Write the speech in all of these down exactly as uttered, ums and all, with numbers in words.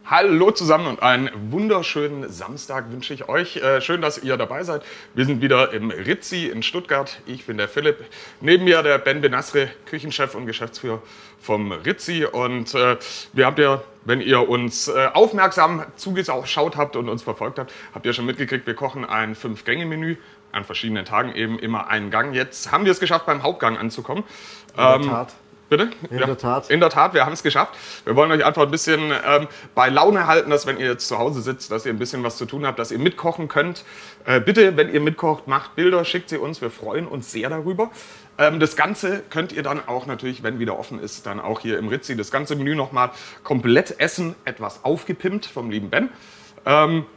Hallo zusammen und einen wunderschönen Samstag wünsche ich euch. Äh, schön, dass ihr dabei seid. Wir sind wieder im Rizzi in Stuttgart. Ich bin der Philipp. Neben mir der Ben Benasre, Küchenchef und Geschäftsführer vom Rizzi. Und äh, wir habt ja, wenn ihr uns äh, aufmerksam zugeschaut habt und uns verfolgt habt, habt ihr schon mitgekriegt, wir kochen ein Fünf-Gänge-Menü. An verschiedenen Tagen eben immer einen Gang. Jetzt haben wir es geschafft, beim Hauptgang anzukommen. In der ähm, Tat. Bitte? In ja, der Tat. In der Tat, wir haben es geschafft. Wir wollen euch einfach ein bisschen ähm, bei Laune halten, dass wenn ihr jetzt zu Hause sitzt, dass ihr ein bisschen was zu tun habt, dass ihr mitkochen könnt. Äh, bitte, wenn ihr mitkocht, macht Bilder, schickt sie uns. Wir freuen uns sehr darüber. Ähm, das Ganze könnt ihr dann auch natürlich, wenn wieder offen ist, dann auch hier im Rizzi das ganze Menü nochmal komplett essen, etwas aufgepimpt vom lieben Ben. Ähm,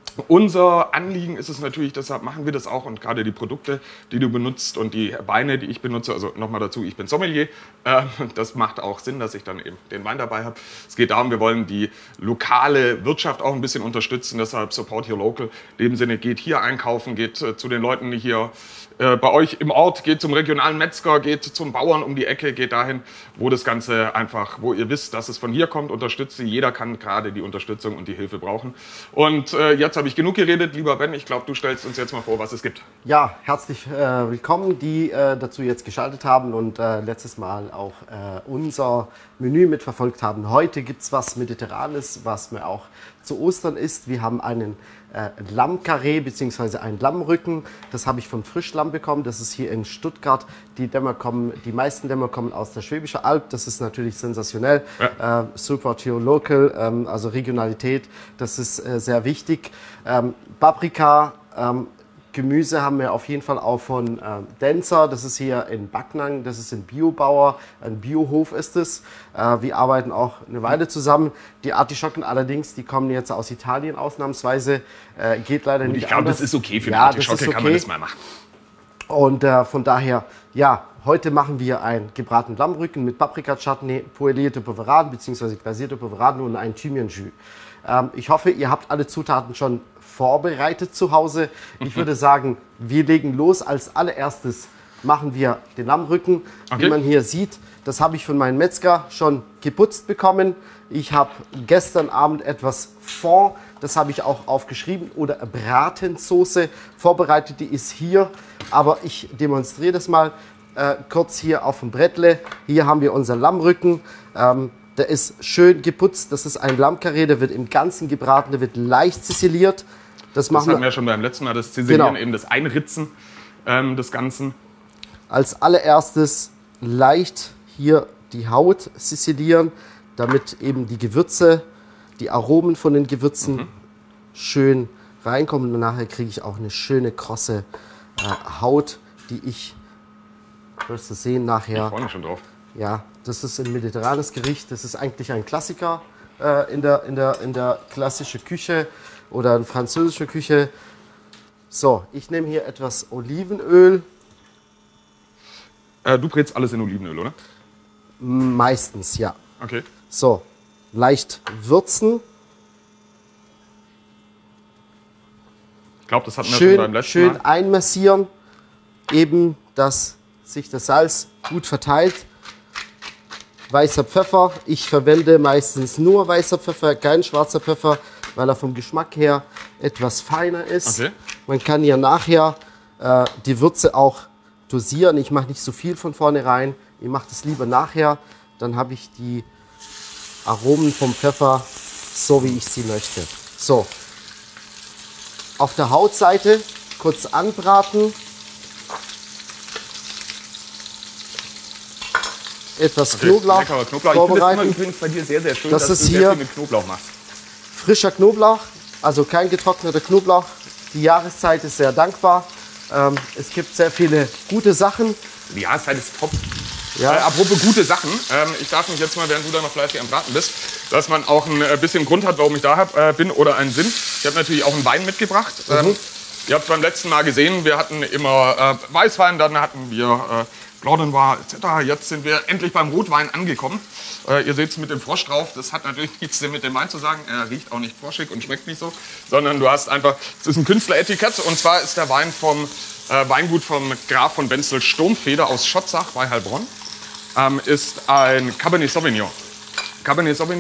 Unser Anliegen ist es natürlich, deshalb machen wir das auch und gerade die Produkte, die du benutzt und die Weine, die ich benutze, also nochmal dazu, ich bin Sommelier, äh, das macht auch Sinn, dass ich dann eben den Wein dabei habe. Es geht darum, wir wollen die lokale Wirtschaft auch ein bisschen unterstützen, deshalb Support Your Local. In dem Sinne, geht hier einkaufen, geht äh, zu den Leuten, die hier äh, bei euch im Ort, geht zum regionalen Metzger, geht zum Bauern um die Ecke, geht dahin, wo das Ganze einfach, wo ihr wisst, dass es von hier kommt, unterstützt sie. Jeder kann gerade die Unterstützung und die Hilfe brauchen. Und äh, jetzt habe ich genug geredet, lieber Ben, ich glaube, du stellst uns jetzt mal vor, was es gibt. Ja, herzlich äh, willkommen, die äh, dazu jetzt geschaltet haben und äh, letztes Mal auch äh, unser Menü mitverfolgt haben. Heute gibt es was Mediterranes, was mir auch zu Ostern ist. Wir haben einen äh, Lammkarree bzw. einen Lammrücken. Das habe ich von Frischlamm bekommen. Das ist hier in Stuttgart. Die Dämmer kommen, die meisten Dämmer kommen aus der Schwäbischen Alb. Das ist natürlich sensationell. Ja. Äh, Support Your Local, ähm, also Regionalität, das ist äh, sehr wichtig. Ähm, Paprika, ähm, Gemüse haben wir auf jeden Fall auch von ähm, Denzer. Das ist hier in Backnang, das ist ein Biobauer, ein Biohof ist es. Äh, wir arbeiten auch eine Weile zusammen. Die Artischocken allerdings, die kommen jetzt aus Italien ausnahmsweise. Äh, geht leider Und nicht ich glaube, anders. das ist okay für ja, eine Artischocke, okay. kann man das mal machen. Und äh, von daher, ja, heute machen wir einen gebratenen Lammrücken mit Paprika-Chutney, poêlierte Poverade bzw. glasierte Poverade und ein Thymian-Jus. Ähm, ich hoffe, ihr habt alle Zutaten schon vorbereitet zu Hause. Ich würde sagen, wir legen los. Als allererstes machen wir den Lammrücken. Okay. Wie man hier sieht, das habe ich von meinem Metzger schon geputzt bekommen. Ich habe gestern Abend etwas Fond, das habe ich auch aufgeschrieben, oder Bratensoße vorbereitet. Die ist hier, aber ich demonstriere das mal äh, kurz hier auf dem Brettle. Hier haben wir unseren Lammrücken. Ähm, der ist schön geputzt. Das ist ein Lammkarree, der wird im Ganzen gebraten, der wird leicht ziseliert. Das, das hatten wir ja schon beim letzten Mal, das Ziselieren, genau. Eben das Einritzen ähm, des Ganzen. Als allererstes leicht hier die Haut ziselieren, damit eben die Gewürze, die Aromen von den Gewürzen mhm. schön reinkommen. Und nachher kriege ich auch eine schöne, krosse äh, Haut, die ich, wirst du sehen, nachher... Ich freue mich schon drauf. Ja, das ist ein mediterranes Gericht, das ist eigentlich ein Klassiker äh, in, der, in, der, in der klassischen Küche oder in französischer Küche. So, ich nehme hier etwas Olivenöl. Äh, du brätst alles in Olivenöl, oder? Meistens, ja. Okay. So, leicht würzen. Ich glaube, das hatten wir schön, schon beim letzten schön Mal. Schön einmassieren, eben, dass sich das Salz gut verteilt. Weißer Pfeffer. Ich verwende meistens nur weißer Pfeffer, kein schwarzer Pfeffer, weil er vom Geschmack her etwas feiner ist. Okay. Man kann ja nachher äh, die Würze auch dosieren. Ich mache nicht so viel von vornherein. Ich mache das lieber nachher. Dann habe ich die Aromen vom Pfeffer so, wie ich sie möchte. So. Auf der Hautseite kurz anbraten. Etwas okay, Knoblauch, Knoblauch. vorbereiten. Ich finde es übrigens bei dir sehr, sehr schön, das dass ist du hier sehr viel mit Knoblauch machst. Frischer Knoblauch, also kein getrockneter Knoblauch. Die Jahreszeit ist sehr dankbar. Ähm, es gibt sehr viele gute Sachen. Die Jahreszeit ist top. Ja. Äh, apropos gute Sachen, ähm, ich darf mich jetzt mal, während du da noch fleißig am Braten bist, dass man auch ein bisschen Grund hat, warum ich da hab, äh, bin oder einen Sinn. Ich habe natürlich auch einen Wein mitgebracht. Mhm. Ähm, ihr habt beim letzten Mal gesehen, wir hatten immer äh, Weißwein, dann hatten wir äh, Blanc de Noir et cetera. Jetzt sind wir endlich beim Rotwein angekommen. Äh, ihr seht es mit dem Frosch drauf. Das hat natürlich nichts mit dem Wein zu sagen. Er riecht auch nicht froschig und schmeckt nicht so, sondern du hast einfach, es ist ein Künstleretikett. Und zwar ist der Wein vom äh, Weingut vom Graf von Wenzel Sturmfeder aus Schotzach bei Heilbronn. Ähm, ist ein Cabernet Sauvignon. Cabernet Sauvignon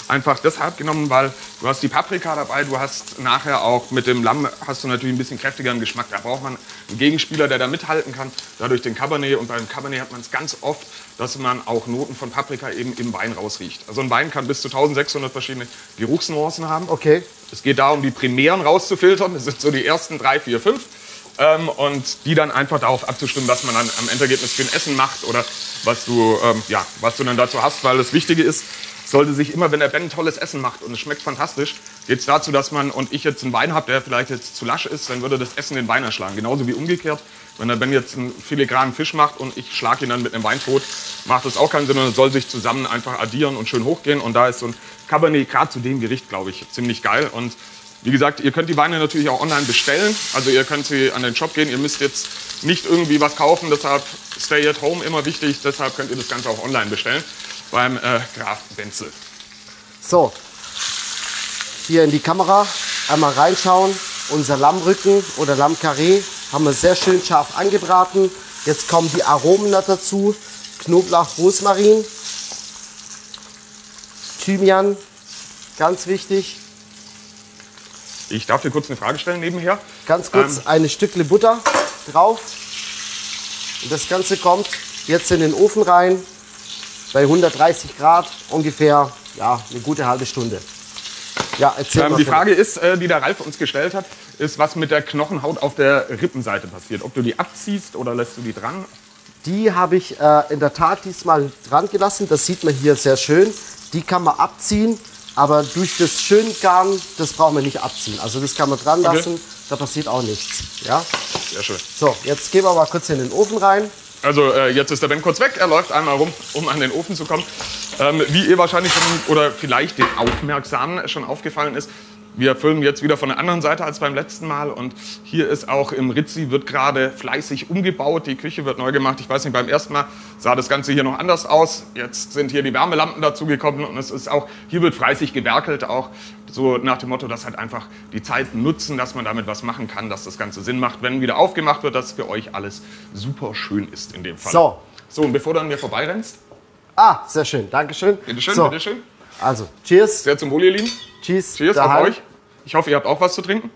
einfach deshalb genommen, weil du hast die Paprika dabei, du hast nachher auch mit dem Lamm hast du natürlich ein bisschen kräftigeren Geschmack. Da braucht man einen Gegenspieler, der da mithalten kann. Dadurch den Cabernet, und beim Cabernet hat man es ganz oft, dass man auch Noten von Paprika eben im Wein rausriecht. Also ein Wein kann bis zu eintausendsechshundert verschiedene Geruchsnuancen haben. Okay. Es geht darum, die primären rauszufiltern. Das sind so die ersten drei, vier, fünf. Ähm, und die dann einfach darauf abzustimmen, was man dann am Endergebnis für ein Essen macht oder was du, ähm, ja, was du dann dazu hast. Weil das Wichtige ist, sollte sich immer, wenn der Ben ein tolles Essen macht und es schmeckt fantastisch, geht es dazu, dass man, und ich jetzt einen Wein habe, der vielleicht jetzt zu lasch ist, dann würde das Essen den Wein erschlagen. Genauso wie umgekehrt. Wenn der Ben jetzt einen filigranen Fisch macht und ich schlage ihn dann mit einem Wein tot, macht das auch keinen Sinn. Und es soll sich zusammen einfach addieren und schön hochgehen. Und da ist so ein Cabernet gerade zu dem Gericht, glaube ich, ziemlich geil. Und wie gesagt, ihr könnt die Weine natürlich auch online bestellen. Also ihr könnt sie an den Shop gehen. Ihr müsst jetzt nicht irgendwie was kaufen. Deshalb Stay at Home immer wichtig. Deshalb könnt ihr das Ganze auch online bestellen beim äh, Graf Benzel. So, hier in die Kamera einmal reinschauen. Unser Lammrücken oder Lammkarree haben wir sehr schön scharf angebraten. Jetzt kommen die Aromen noch dazu. Knoblauch, Rosmarin, Thymian, ganz wichtig. Ich darf dir kurz eine Frage stellen nebenher. Ganz kurz ähm, eine Stückle Butter drauf. Und das Ganze kommt jetzt in den Ofen rein. Bei hundertdreißig Grad ungefähr, ja, eine gute halbe Stunde. Ja, erzähl ähm, mal. Die Frage ist, äh, die der Ralf uns gestellt hat, ist, was mit der Knochenhaut auf der Rippenseite passiert. Ob du die abziehst oder lässt du die dran? Die habe ich äh, in der Tat diesmal dran gelassen. Das sieht man hier sehr schön. Die kann man abziehen. Aber durch das Schöngarn, das brauchen wir nicht abziehen. Also das kann man dran lassen, okay. Da passiert auch nichts. Ja? Sehr schön. So, jetzt gehen wir mal kurz in den Ofen rein. Also äh, jetzt ist der Ben kurz weg, er läuft einmal rum, um an den Ofen zu kommen. Ähm, wie ihr wahrscheinlich schon, oder vielleicht den Aufmerksamen schon aufgefallen ist, wir filmen jetzt wieder von der anderen Seite als beim letzten Mal. Und hier ist auch im Ritzi, wird gerade fleißig umgebaut. Die Küche wird neu gemacht. Ich weiß nicht, beim ersten Mal sah das Ganze hier noch anders aus. Jetzt sind hier die Wärmelampen dazugekommen. Und es ist auch, hier wird fleißig gewerkelt. Auch so nach dem Motto, dass halt einfach die Zeit nutzen, dass man damit was machen kann, dass das Ganze Sinn macht, wenn wieder aufgemacht wird, dass für euch alles super schön ist in dem Fall. So. So, und bevor du an mir vorbeirennst. Ah, sehr schön. Dankeschön. Bitteschön, so. bitteschön. Also, cheers. Sehr zum Wohl, ihr Lieben. Cheers. Cheers auf euch. Ich hoffe, ihr habt auch was zu trinken.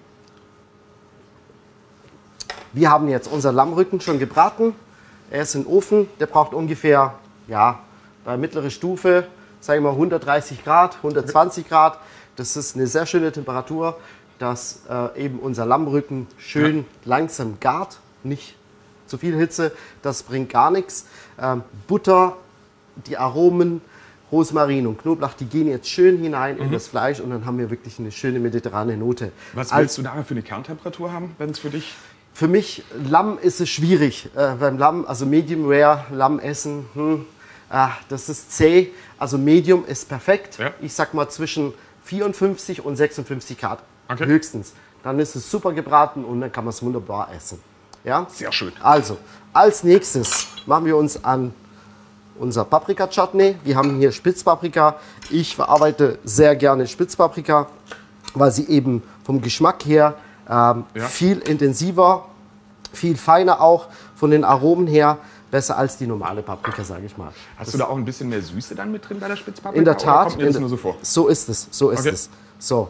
Wir haben jetzt unser Lammrücken schon gebraten. Er ist im Ofen. Der braucht ungefähr, ja, bei mittlerer Stufe, sagen wir mal hundertdreißig Grad, hundertzwanzig Grad. Das ist eine sehr schöne Temperatur, dass äh, eben unser Lammrücken schön ja. langsam gart. Nicht zu viel Hitze, das bringt gar nichts. Ähm, Butter, die Aromen, Rosmarin und Knoblauch, die gehen jetzt schön hinein mhm. in das Fleisch und dann haben wir wirklich eine schöne mediterrane Note. Was willst du da für eine Kerntemperatur haben, wenn es für dich? Für mich, Lamm ist es schwierig. Äh, beim Lamm, also Medium Rare, Lamm essen, hm, ah, das ist zäh. Also Medium ist perfekt. Ja. Ich sag mal zwischen vierundfünfzig und sechsundfünfzig Grad okay. höchstens. Dann ist es super gebraten und dann kann man es wunderbar essen. Ja? Sehr schön. Also, als nächstes machen wir uns an unser Paprika-Chutney. Wir haben hier Spitzpaprika. Ich verarbeite sehr gerne Spitzpaprika, weil sie eben vom Geschmack her ähm, ja. viel intensiver, viel feiner auch von den Aromen her, besser als die normale Paprika, sage ich mal. Hast das du da auch ein bisschen mehr Süße dann mit drin bei der Spitzpaprika? In der Tat. Kommt mir das nur so vor? So ist es, so ist okay. es. So.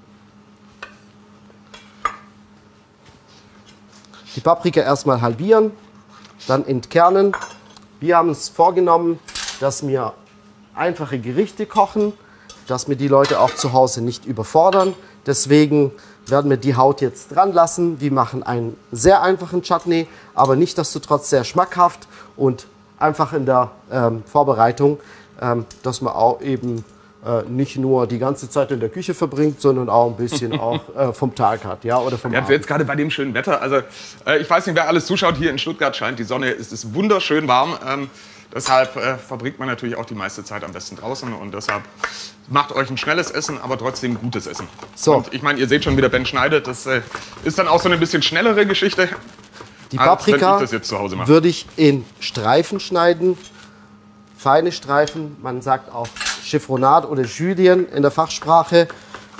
Die Paprika erstmal halbieren, dann entkernen. Wir haben uns vorgenommen, dass wir einfache Gerichte kochen, dass wir die Leute auch zu Hause nicht überfordern. Deswegen werden wir die Haut jetzt dran lassen. Wir machen einen sehr einfachen Chutney, aber nichtsdestotrotz sehr schmackhaft und einfach in der ähm, Vorbereitung, ähm, dass man auch eben äh, nicht nur die ganze Zeit in der Küche verbringt, sondern auch ein bisschen auch äh, vom Tag hat, ja, oder vom ja, Abend. jetzt gerade bei dem schönen Wetter, also äh, ich weiß nicht, wer alles zuschaut, hier in Stuttgart scheint die Sonne, es ist wunderschön warm, ähm, deshalb äh, verbringt man natürlich auch die meiste Zeit am besten draußen und deshalb macht euch ein schnelles Essen, aber trotzdem gutes Essen. So. Und ich meine, ihr seht schon, wie der Ben schneidet, das äh, ist dann auch so eine bisschen schnellere Geschichte, die Paprika als wenn ich das jetzt zu Hause mache. Würde ich in Streifen schneiden, feine Streifen, man sagt auch Chiffonade oder Julienne in der Fachsprache.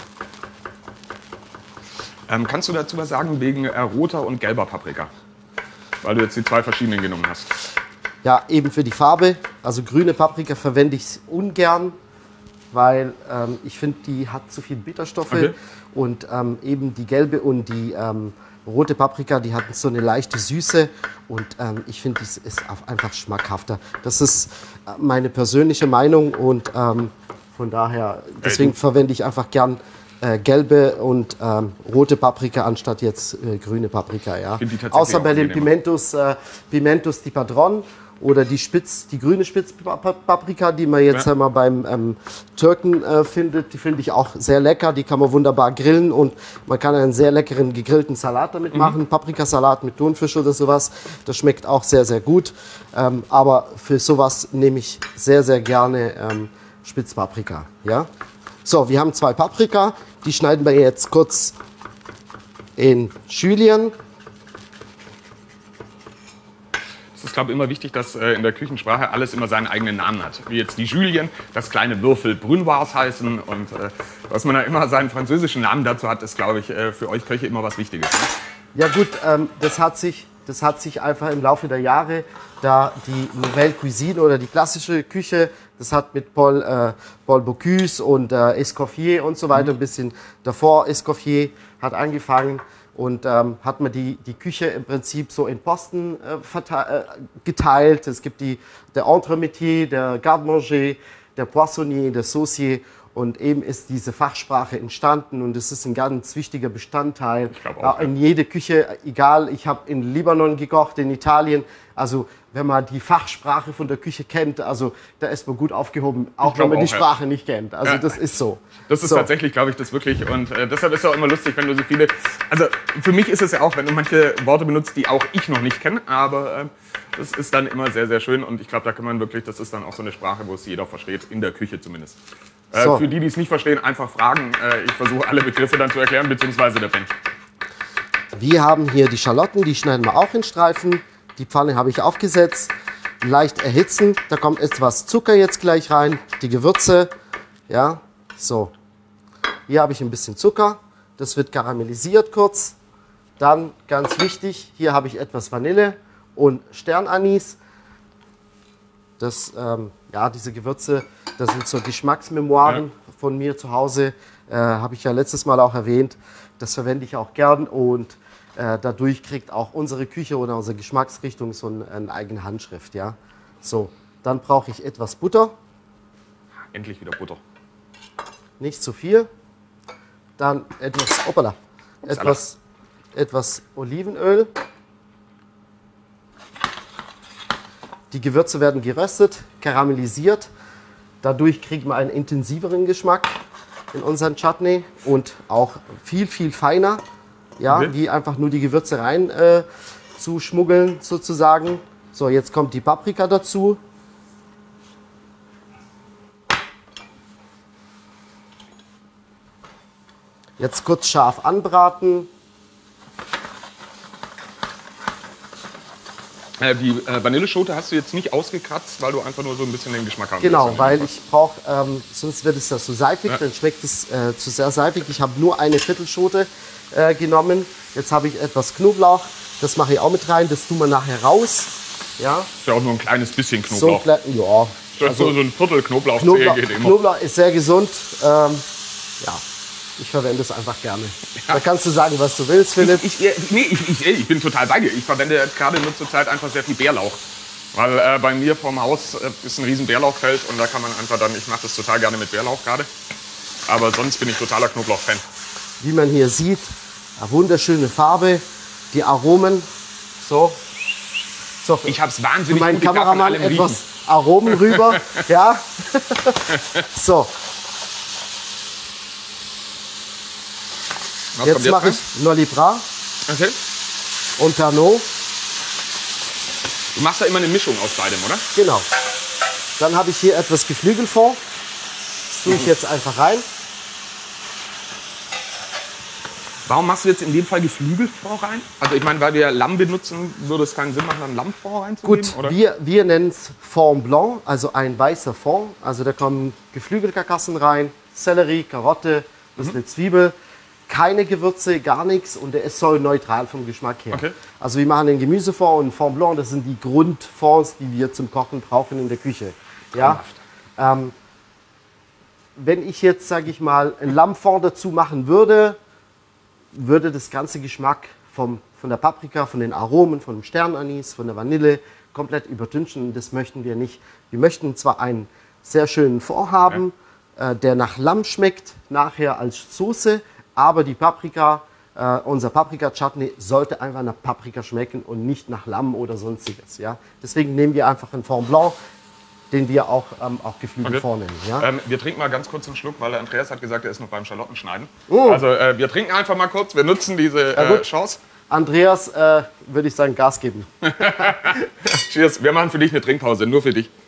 Ähm, kannst du dazu was sagen wegen äh, roter und gelber Paprika? Weil du jetzt die zwei verschiedenen genommen hast. Ja, eben für die Farbe. Also grüne Paprika verwende ich ungern. weil ähm, ich finde, die hat zu viel Bitterstoffe. Okay. Und ähm, eben die gelbe und die ähm, rote Paprika, die hatten so eine leichte Süße. Und ähm, ich finde, das ist einfach schmackhafter. Das ist meine persönliche Meinung und ähm, von daher, deswegen verwende ich einfach gern äh, gelbe und ähm, rote Paprika anstatt jetzt äh, grüne Paprika. Ja. Außer bei den Pimentos, äh, Pimentos di Padron oder die, Spitz, die grüne Spitzpaprika, die man jetzt ja. mal beim ähm, Türken äh, findet. Die finde ich auch sehr lecker. Die kann man wunderbar grillen und man kann einen sehr leckeren gegrillten Salat damit mhm. machen. Paprikasalat mit Thunfisch oder sowas. Das schmeckt auch sehr, sehr gut. Ähm, aber für sowas nehme ich sehr, sehr gerne ähm, Spitzpaprika. Ja? So, wir haben zwei Paprika. Die schneiden wir jetzt kurz in Schülchen. Es ist, glaube ich, immer wichtig, dass äh, in der Küchensprache alles immer seinen eigenen Namen hat. Wie jetzt die Julien, das kleine Würfel Brunoise heißen. Und äh, dass man da immer seinen französischen Namen dazu hat, ist, glaube ich, äh, für euch Köche immer was Wichtiges. Ne? Ja gut, ähm, das, hat sich, das hat sich einfach im Laufe der Jahre, da die Nouvelle Cuisine oder die klassische Küche, das hat mit Paul, äh, Paul Bocuse und äh, Escoffier und so weiter, mhm. ein bisschen davor, Escoffier hat angefangen. Und ähm, hat man die, die Küche im Prinzip so in Posten äh, äh, geteilt. Es gibt die, der Entremetier, der Garde-Manger, der Poissonnier, der Saucier. Und eben ist diese Fachsprache entstanden und es ist ein ganz wichtiger Bestandteil auch, äh, in jede Küche. Egal, ich habe in Libanon gekocht, in Italien. Also wenn man die Fachsprache von der Küche kennt, also da ist man gut aufgehoben, auch wenn man auch, die Sprache ja. nicht kennt. Also ja. das ist so. Das ist so. Tatsächlich, glaube ich, das wirklich. Und äh, deshalb ist es auch immer lustig, wenn du so viele... Also für mich ist es ja auch, wenn du manche Worte benutzt, die auch ich noch nicht kenne, aber äh, das ist dann immer sehr, sehr schön. Und ich glaube, da kann man wirklich, das ist dann auch so eine Sprache, wo es jeder versteht, in der Küche zumindest. Äh, so. Für die, die es nicht verstehen, einfach fragen. Äh, ich versuche alle Begriffe dann zu erklären, beziehungsweise der Ben. Wir haben hier die Schalotten, die schneiden wir auch in Streifen. Die Pfanne habe ich aufgesetzt, leicht erhitzen. Da kommt etwas Zucker jetzt gleich rein, die Gewürze. Ja, so. Hier habe ich ein bisschen Zucker. Das wird karamellisiert kurz. Dann, ganz wichtig, hier habe ich etwas Vanille und Sternanis. Das, ähm, ja, diese Gewürze, das sind so Geschmacksmemoiren ja. von mir zu Hause. Äh, habe ich ja letztes Mal auch erwähnt. Das verwende ich auch gern und Äh, dadurch kriegt auch unsere Küche oder unsere Geschmacksrichtung so eine, eine eigene Handschrift. Ja? So, dann brauche ich etwas Butter. Endlich wieder Butter. Nicht zu viel. Dann etwas, hoppala, etwas, etwas Olivenöl. Die Gewürze werden geröstet, karamellisiert. Dadurch kriegt man einen intensiveren Geschmack in unseren Chutney und auch viel, viel feiner. Ja, okay. Wie einfach nur die Gewürze rein äh, zu schmuggeln sozusagen. So, jetzt kommt die Paprika dazu. Jetzt kurz scharf anbraten. Äh, die äh, Vanilleschote hast du jetzt nicht ausgekratzt, weil du einfach nur so ein bisschen den Geschmack haben Genau, willst, weil ich brauche, ähm, sonst wird es ja so seifig, ja. dann schmeckt es äh, zu sehr seifig. Ich habe nur eine Viertelschote äh, genommen. Jetzt habe ich etwas Knoblauch, das mache ich auch mit rein, das tun wir nachher raus. Ja, ist ja auch nur ein kleines bisschen Knoblauch. So, ja. Also, so ein Viertel Knoblauch, Knoblauch, geht immer. Knoblauch ist sehr gesund. Ähm, ja. Ich verwende es einfach gerne. Ja. Da kannst du sagen, was du willst, Philipp. Ich, ich, nee, ich, ich, ich bin total bei dir. Ich verwende gerade nur zur Zeit einfach sehr viel Bärlauch. Weil äh, bei mir vorm Haus äh, ist ein riesen Bärlauchfeld und da kann man einfach dann, ich mache das total gerne mit Bärlauch gerade. Aber sonst bin ich totaler Knoblauch-Fan. Wie man hier sieht, eine wunderschöne Farbe, die Aromen. So. so ich habe es wahnsinnig gut. Mein Kameramann etwas riechen. Aromen rüber. Ja. So. Was jetzt jetzt mache ich Nolly Bras okay. und Pernod. Du machst ja immer eine Mischung aus beidem, oder? Genau. Dann habe ich hier etwas Geflügelfond. Das tue ich mhm. jetzt einfach rein. Warum machst du jetzt in dem Fall Geflügelfond rein? Also ich meine, weil wir Lamm benutzen, würde es keinen Sinn machen, dann Lammfond reinzugeben? Gut, oder? wir, wir nennen es Fond Blanc, also ein weißer Fond. Also da kommen Geflügelkarkassen rein, Sellerie, Karotte, das ist mhm. eine Zwiebel. Keine Gewürze, gar nichts und der ist so neutral vom Geschmack her. Okay. Also wir machen einen Gemüsefond und einen Fond Blanc, das sind die Grundfonds, die wir zum Kochen brauchen in der Küche. Ja? Ähm, wenn ich jetzt, sage ich mal, ein Lammfond dazu machen würde, würde das ganze Geschmack vom, von der Paprika, von den Aromen, von dem Sternanis, von der Vanille komplett überdünsten. Das möchten wir nicht. Wir möchten zwar einen sehr schönen Fond haben, ja. äh, der nach Lamm schmeckt, nachher als Soße, aber die Paprika, äh, unser Paprika-Chutney sollte einfach nach Paprika schmecken und nicht nach Lamm oder sonstiges. Ja? Deswegen nehmen wir einfach einen Fond Blanc, den wir auch, ähm, auch geflügelt okay. vornehmen. Ja? Ähm, wir trinken mal ganz kurz einen Schluck, weil der Andreas hat gesagt, er ist noch beim Schalottenschneiden. Oh. Also äh, wir trinken einfach mal kurz, wir nutzen diese äh, Chance. Andreas, äh, würde ich sagen, Gas geben. Cheers, wir machen für dich eine Trinkpause, nur für dich.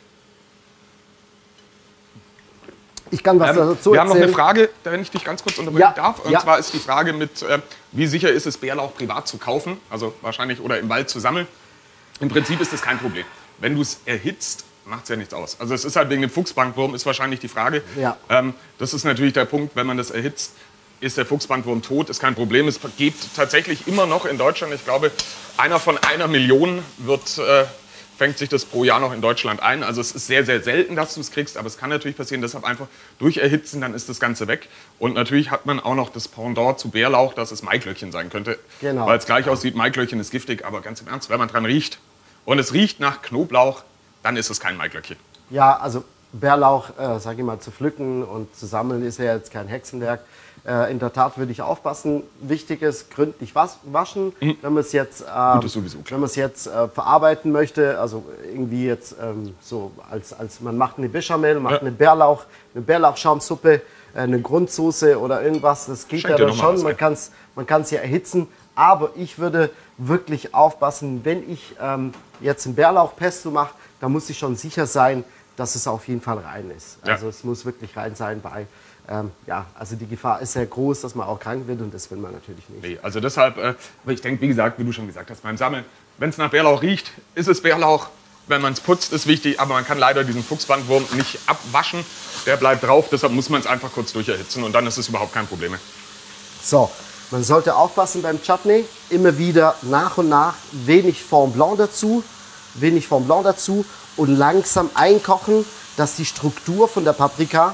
Ich kann was ähm, dazu erzählen. Wir haben noch eine Frage, wenn ich dich ganz kurz unterbrechen ja, darf. Und ja. zwar ist die Frage mit, äh, wie sicher ist es, Bärlauch privat zu kaufen? Also wahrscheinlich oder im Wald zu sammeln. Im Prinzip ist das kein Problem. Wenn du es erhitzt, macht es ja nichts aus. Also es ist halt wegen dem Fuchsbandwurm, ist wahrscheinlich die Frage. Ja. Ähm, das ist natürlich der Punkt, wenn man das erhitzt, ist der Fuchsbandwurm tot, ist kein Problem. Es gibt tatsächlich immer noch in Deutschland, ich glaube, einer von einer Million wird, äh, fängt sich das pro Jahr noch in Deutschland ein. Also es ist sehr, sehr selten, dass du es kriegst, aber es kann natürlich passieren, deshalb einfach durch Erhitzen, dann ist das Ganze weg. Und natürlich hat man auch noch das Pendant zu Bärlauch, dass es Maiglöckchen sein könnte. Genau. Weil es gleich aussieht, Maiglöckchen ist giftig, aber ganz im Ernst, wenn man dran riecht und es riecht nach Knoblauch, dann ist es kein Maiglöckchen. Ja, also Bärlauch, äh, sag ich mal, zu pflücken und zu sammeln ist ja jetzt kein Hexenwerk. Äh, in der Tat würde ich aufpassen. Wichtig ist, gründlich was waschen. Mhm. Wenn man es jetzt, ähm, sowieso, wenn man es jetzt äh, verarbeiten möchte, also irgendwie jetzt ähm, so als, als man macht eine Bechamel, macht ja. eine Bärlauch, eine Bärlauchschaumsuppe, äh, eine Grundsoße oder irgendwas, das geht Schenk ja dann schon. Man kann es man kann's ja erhitzen. Aber ich würde wirklich aufpassen, wenn ich ähm, jetzt ein Bärlauchpesto mache, da muss ich schon sicher sein, dass es auf jeden Fall rein ist. Also ja. es muss wirklich rein sein, weil ähm, ja, also die Gefahr ist sehr groß, dass man auch krank wird und das will man natürlich nicht. Nee, also deshalb, äh, ich denke, wie gesagt, wie du schon gesagt hast, beim Sammeln, wenn es nach Bärlauch riecht, ist es Bärlauch. Wenn man es putzt, ist wichtig, aber man kann leider diesen Fuchsbandwurm nicht abwaschen. Der bleibt drauf, deshalb muss man es einfach kurz durcherhitzen und dann ist es überhaupt kein Problem mehr. So, man sollte aufpassen beim Chutney, immer wieder nach und nach wenig Fond Blanc dazu, wenig Fond Blanc dazu und langsam einkochen, dass die Struktur von der Paprika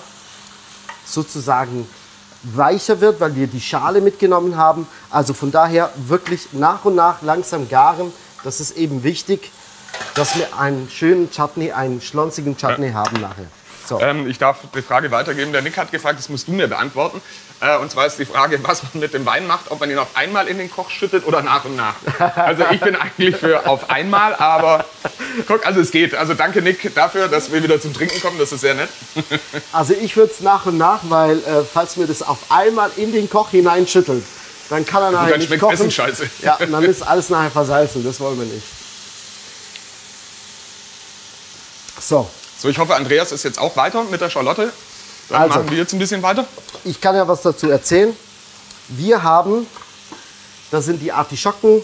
sozusagen weicher wird, weil wir die Schale mitgenommen haben. Also von daher wirklich nach und nach langsam garen. Das ist eben wichtig, dass wir einen schönen Chutney, einen schlonzigen Chutney ja. haben nachher. So. Ähm, ich darf die Frage weitergeben. Der Nick hat gefragt, das musst du mir beantworten. Äh, und zwar ist die Frage, was man mit dem Wein macht, ob man ihn auf einmal in den Koch schüttet oder nach und nach. Also ich bin eigentlich für auf einmal, aber guck, also es geht. Also danke Nick dafür, dass wir wieder zum Trinken kommen, das ist sehr nett. Also ich würde es nach und nach, weil äh, falls mir das auf einmal in den Koch hineinschüttelt, dann kann er nachher nicht kochen. Essen scheiße. Ja, und dann ist alles nachher versalzen, das wollen wir nicht. So. So, ich hoffe, Andreas ist jetzt auch weiter mit der Charlotte. Dann also, machen wir jetzt ein bisschen weiter. Ich kann ja was dazu erzählen. Wir haben, das sind die Artischocken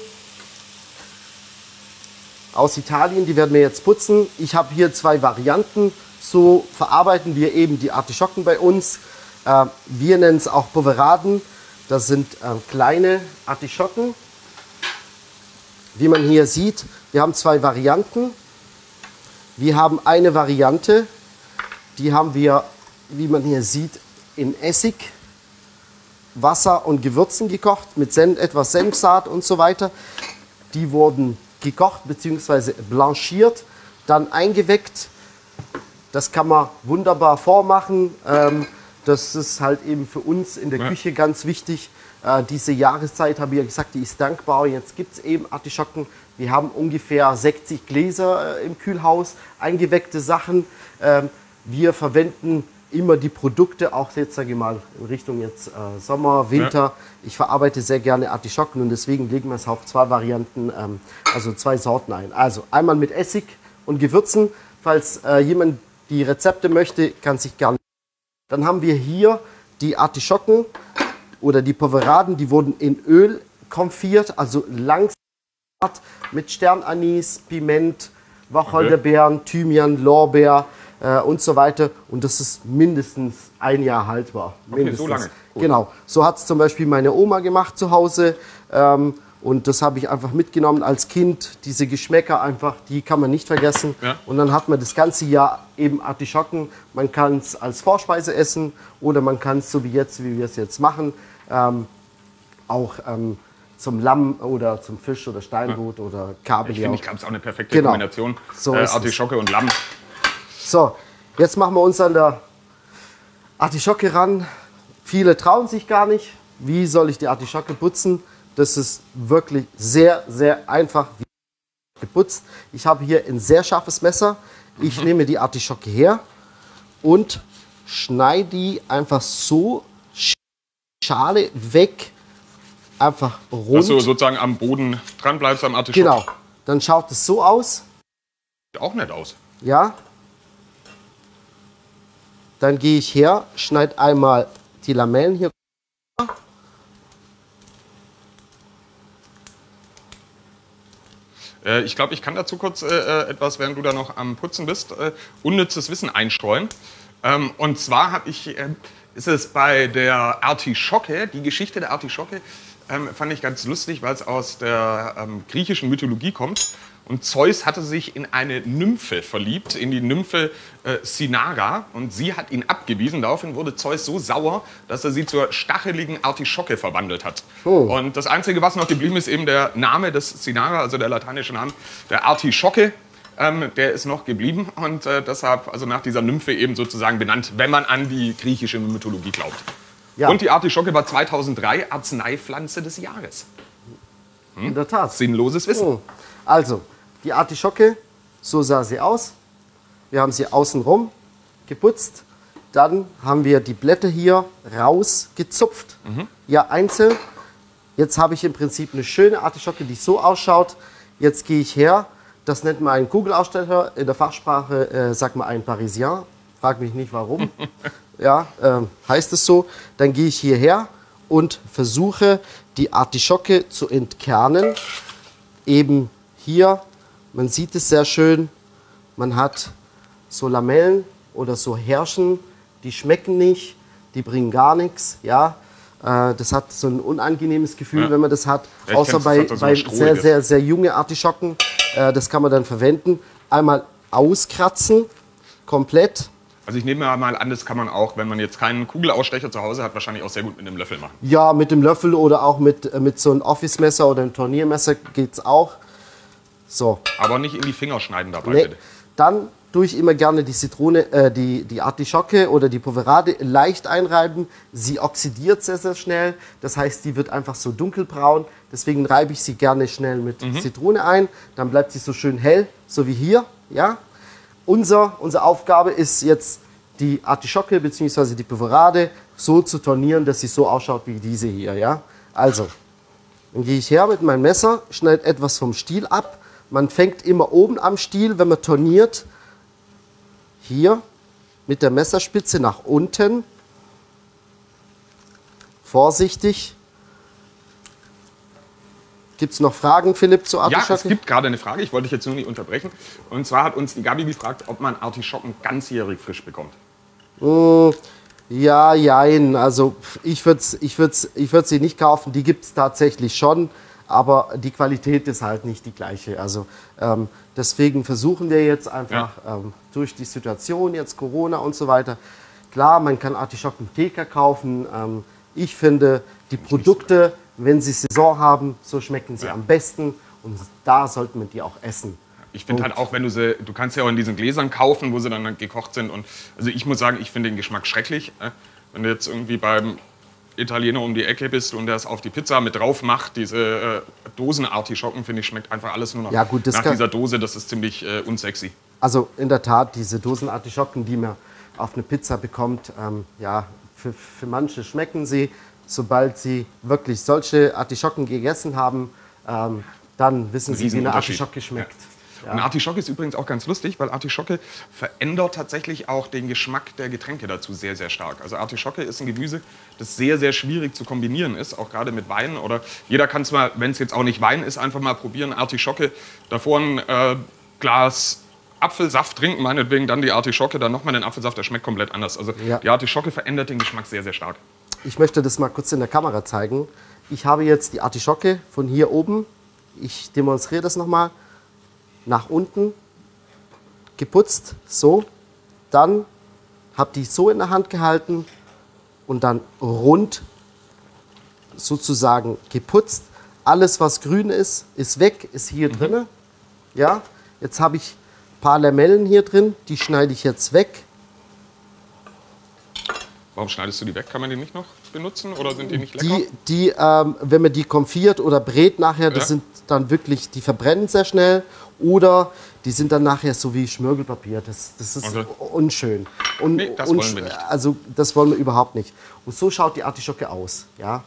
aus Italien, die werden wir jetzt putzen. Ich habe hier zwei Varianten. So verarbeiten wir eben die Artischocken bei uns. Äh, wir nennen es auch Poveraden. Das sind äh, kleine Artischocken. Wie man hier sieht, wir haben zwei Varianten. Wir haben eine Variante, die haben wir, wie man hier sieht, in Essig, Wasser und Gewürzen gekocht, mit Senf, etwas Senfsaat und so weiter. Die wurden gekocht bzw. blanchiert, dann eingeweckt. Das kann man wunderbar vormachen. Das ist halt eben für uns in der ja. Küche ganz wichtig. Diese Jahreszeit, habe ich ja gesagt, die ist dankbar. Jetzt gibt es eben Artischocken. Wir haben ungefähr sechzig Gläser äh, im Kühlhaus, eingeweckte Sachen. Ähm, wir verwenden immer die Produkte, auch jetzt sage ich mal in Richtung jetzt äh, Sommer, Winter. Ja. Ich verarbeite sehr gerne Artischocken und deswegen legen wir es auf zwei Varianten, ähm, also zwei Sorten ein. Also einmal mit Essig und Gewürzen. Falls äh, jemand die Rezepte möchte, kann sich gerne. Dann haben wir hier die Artischocken oder die Poveraden, die wurden in Öl konfiert, also langsam mit Sternanis, Piment, Wacholderbeeren, okay. Thymian, Lorbeer äh, und so weiter. Und das ist mindestens ein Jahr haltbar. Okay, mindestens. so lange. Cool. Genau. So hat es zum Beispiel meine Oma gemacht zu Hause. Ähm, Und das habe ich einfach mitgenommen als Kind. Diese Geschmäcker einfach, die kann man nicht vergessen. Ja. Und dann hat man das ganze Jahr eben Artischocken. Man kann es als Vorspeise essen oder man kann es so wie jetzt, wie wir es jetzt machen, ähm, auch ähm, zum Lamm oder zum Fisch oder Steinbutt ja. oder Kabeljau. Ich finde, ich glaube, es ist auch eine perfekte genau. Kombination. So äh, Artischocke und Lamm. So, jetzt machen wir uns an der Artischocke ran. Viele trauen sich gar nicht. Wie soll ich die Artischocke putzen? Das ist wirklich sehr, sehr einfach geputzt. Ich habe hier ein sehr scharfes Messer. Ich mhm. nehme die Artischocke her und schneide die einfach so Schale weg, einfach rund. Dass du sozusagen am Boden dran bleibst am Artischocke. Genau. Dann schaut es so aus. Sieht auch nett aus. Ja. Dann gehe ich her, schneide einmal die Lamellen hier. Ich glaube, ich kann dazu kurz äh, etwas, während du da noch am Putzen bist, äh, unnützes Wissen einstreuen. Ähm, und zwar habe ich, äh, ist es bei der Artischocke, die Geschichte der Artischocke, ähm, fand ich ganz lustig, weil es aus der ähm, griechischen Mythologie kommt. Und Zeus hatte sich in eine Nymphe verliebt, in die Nymphe äh, Cynara. Und sie hat ihn abgewiesen. Daraufhin wurde Zeus so sauer, dass er sie zur stacheligen Artischocke verwandelt hat. Oh. Und das Einzige, was noch geblieben ist, eben der Name des Cynara, also der lateinische Name der Artischocke. Ähm, der ist noch geblieben und äh, deshalb also nach dieser Nymphe eben sozusagen benannt, wenn man an die griechische Mythologie glaubt. Ja. Und die Artischocke war zweitausenddrei Arzneipflanze des Jahres. Hm? In der Tat. Sinnloses Wissen. Oh. Also, die Artischocke, so sah sie aus. Wir haben sie außenrum geputzt. Dann haben wir die Blätter hier rausgezupft. Mhm. Ja, einzeln. Jetzt habe ich im Prinzip eine schöne Artischocke, die so ausschaut. Jetzt gehe ich her. Das nennt man einen Kugelausstecher. In der Fachsprache äh, sagt man ein Parisien. Frag mich nicht warum. ja, äh, heißt es so. Dann gehe ich hierher und versuche die Artischocke zu entkernen. Eben hier, man sieht es sehr schön, man hat so Lamellen oder so Härchen, die schmecken nicht, die bringen gar nichts. Ja? Äh, das hat so ein unangenehmes Gefühl, ja. wenn man das hat. Ja, außer bei, das bei so sehr, sehr, sehr junge Artischocken. Äh, das kann man dann verwenden. Einmal auskratzen, komplett. Also ich nehme mal an, das kann man auch, wenn man jetzt keinen Kugelausstecher zu Hause hat, wahrscheinlich auch sehr gut mit einem Löffel machen. Ja, mit dem Löffel oder auch mit, mit so einem Office-Messer oder einem Turniermesser geht es auch. So. Aber nicht in die Finger schneiden dabei, nee. bitte. Dann tue ich immer gerne die Zitrone, äh, die, die Artischocke oder die Poverade leicht einreiben. Sie oxidiert sehr, sehr schnell. Das heißt, die wird einfach so dunkelbraun. Deswegen reibe ich sie gerne schnell mit mhm. Zitrone ein. Dann bleibt sie so schön hell, so wie hier. Ja? Unser, unsere Aufgabe ist jetzt, die Artischocke bzw. die Poverade so zu tornieren, dass sie so ausschaut wie diese hier. Ja? Also, dann gehe ich her mit meinem Messer, schneide etwas vom Stiel ab. Man fängt immer oben am Stiel, wenn man torniert, hier mit der Messerspitze nach unten, vorsichtig. Gibt es noch Fragen, Philipp, zur Artischocke? Ja, es gibt gerade eine Frage, ich wollte dich jetzt nur nicht unterbrechen. Und zwar hat uns die Gabi gefragt, ob man Artischocken ganzjährig frisch bekommt. Mmh, ja, jein. Also ich würde ich würd's, ich würd sie nicht kaufen, die gibt es tatsächlich schon. Aber die Qualität ist halt nicht die gleiche. Also ähm, deswegen versuchen wir jetzt einfach ja. ähm, durch die Situation, jetzt Corona und so weiter. Klar, man kann Artischocken im Theka kaufen. Ähm, ich finde, die Produkte, wenn sie Saison haben, so schmecken sie ja. am besten. Und da sollte man die auch essen. Ich finde halt auch, wenn du sie, du kannst ja auch in diesen Gläsern kaufen, wo sie dann gekocht sind. Und also ich muss sagen, ich finde den Geschmack schrecklich. Äh, wenn du jetzt irgendwie beim Italiener um die Ecke bist und der es auf die Pizza mit drauf macht, diese äh, Dosen-Artischocken, finde ich, schmeckt einfach alles nur noch ja, gut, nach dieser Dose. Das ist ziemlich äh, unsexy. Also in der Tat, diese Dosen-Artischocken, die man auf eine Pizza bekommt, ähm, ja, für, für manche schmecken sie. Sobald sie wirklich solche Artischocken gegessen haben, ähm, dann wissen sie, wie eine Artischocke schmeckt. Ja. Ja. Und Artischocke ist übrigens auch ganz lustig, weil Artischocke verändert tatsächlich auch den Geschmack der Getränke dazu sehr, sehr stark. Also Artischocke ist ein Gemüse, das sehr, sehr schwierig zu kombinieren ist, auch gerade mit Wein. Oder jeder kann es mal, wenn es jetzt auch nicht Wein ist, einfach mal probieren, Artischocke, davor ein äh, Glas Apfelsaft trinken, meinetwegen dann die Artischocke, dann nochmal den Apfelsaft, der schmeckt komplett anders. Also ja. die Artischocke verändert den Geschmack sehr, sehr stark. Ich möchte das mal kurz in der Kamera zeigen. ich habe jetzt die Artischocke von hier oben, ich demonstriere das nochmal, nach unten geputzt, so, dann habe die so in der Hand gehalten und dann rund sozusagen geputzt. Alles, was grün ist, ist weg, ist hier mhm. drin. Ja, jetzt habe ich ein paar Lamellen hier drin, die schneide ich jetzt weg. Warum schneidest du die weg? Kann man die nicht noch benutzen oder sind die nicht lecker? Die, die ähm, wenn man die konfiert oder brät nachher, das ja. sind dann wirklich, die verbrennen sehr schnell oder die sind dann nachher so wie Schmirgelpapier. Das, das ist okay. unschön. Und, nee, das unsch wollen wir nicht. Also das wollen wir überhaupt nicht. Und so schaut die Artischocke aus. Ja?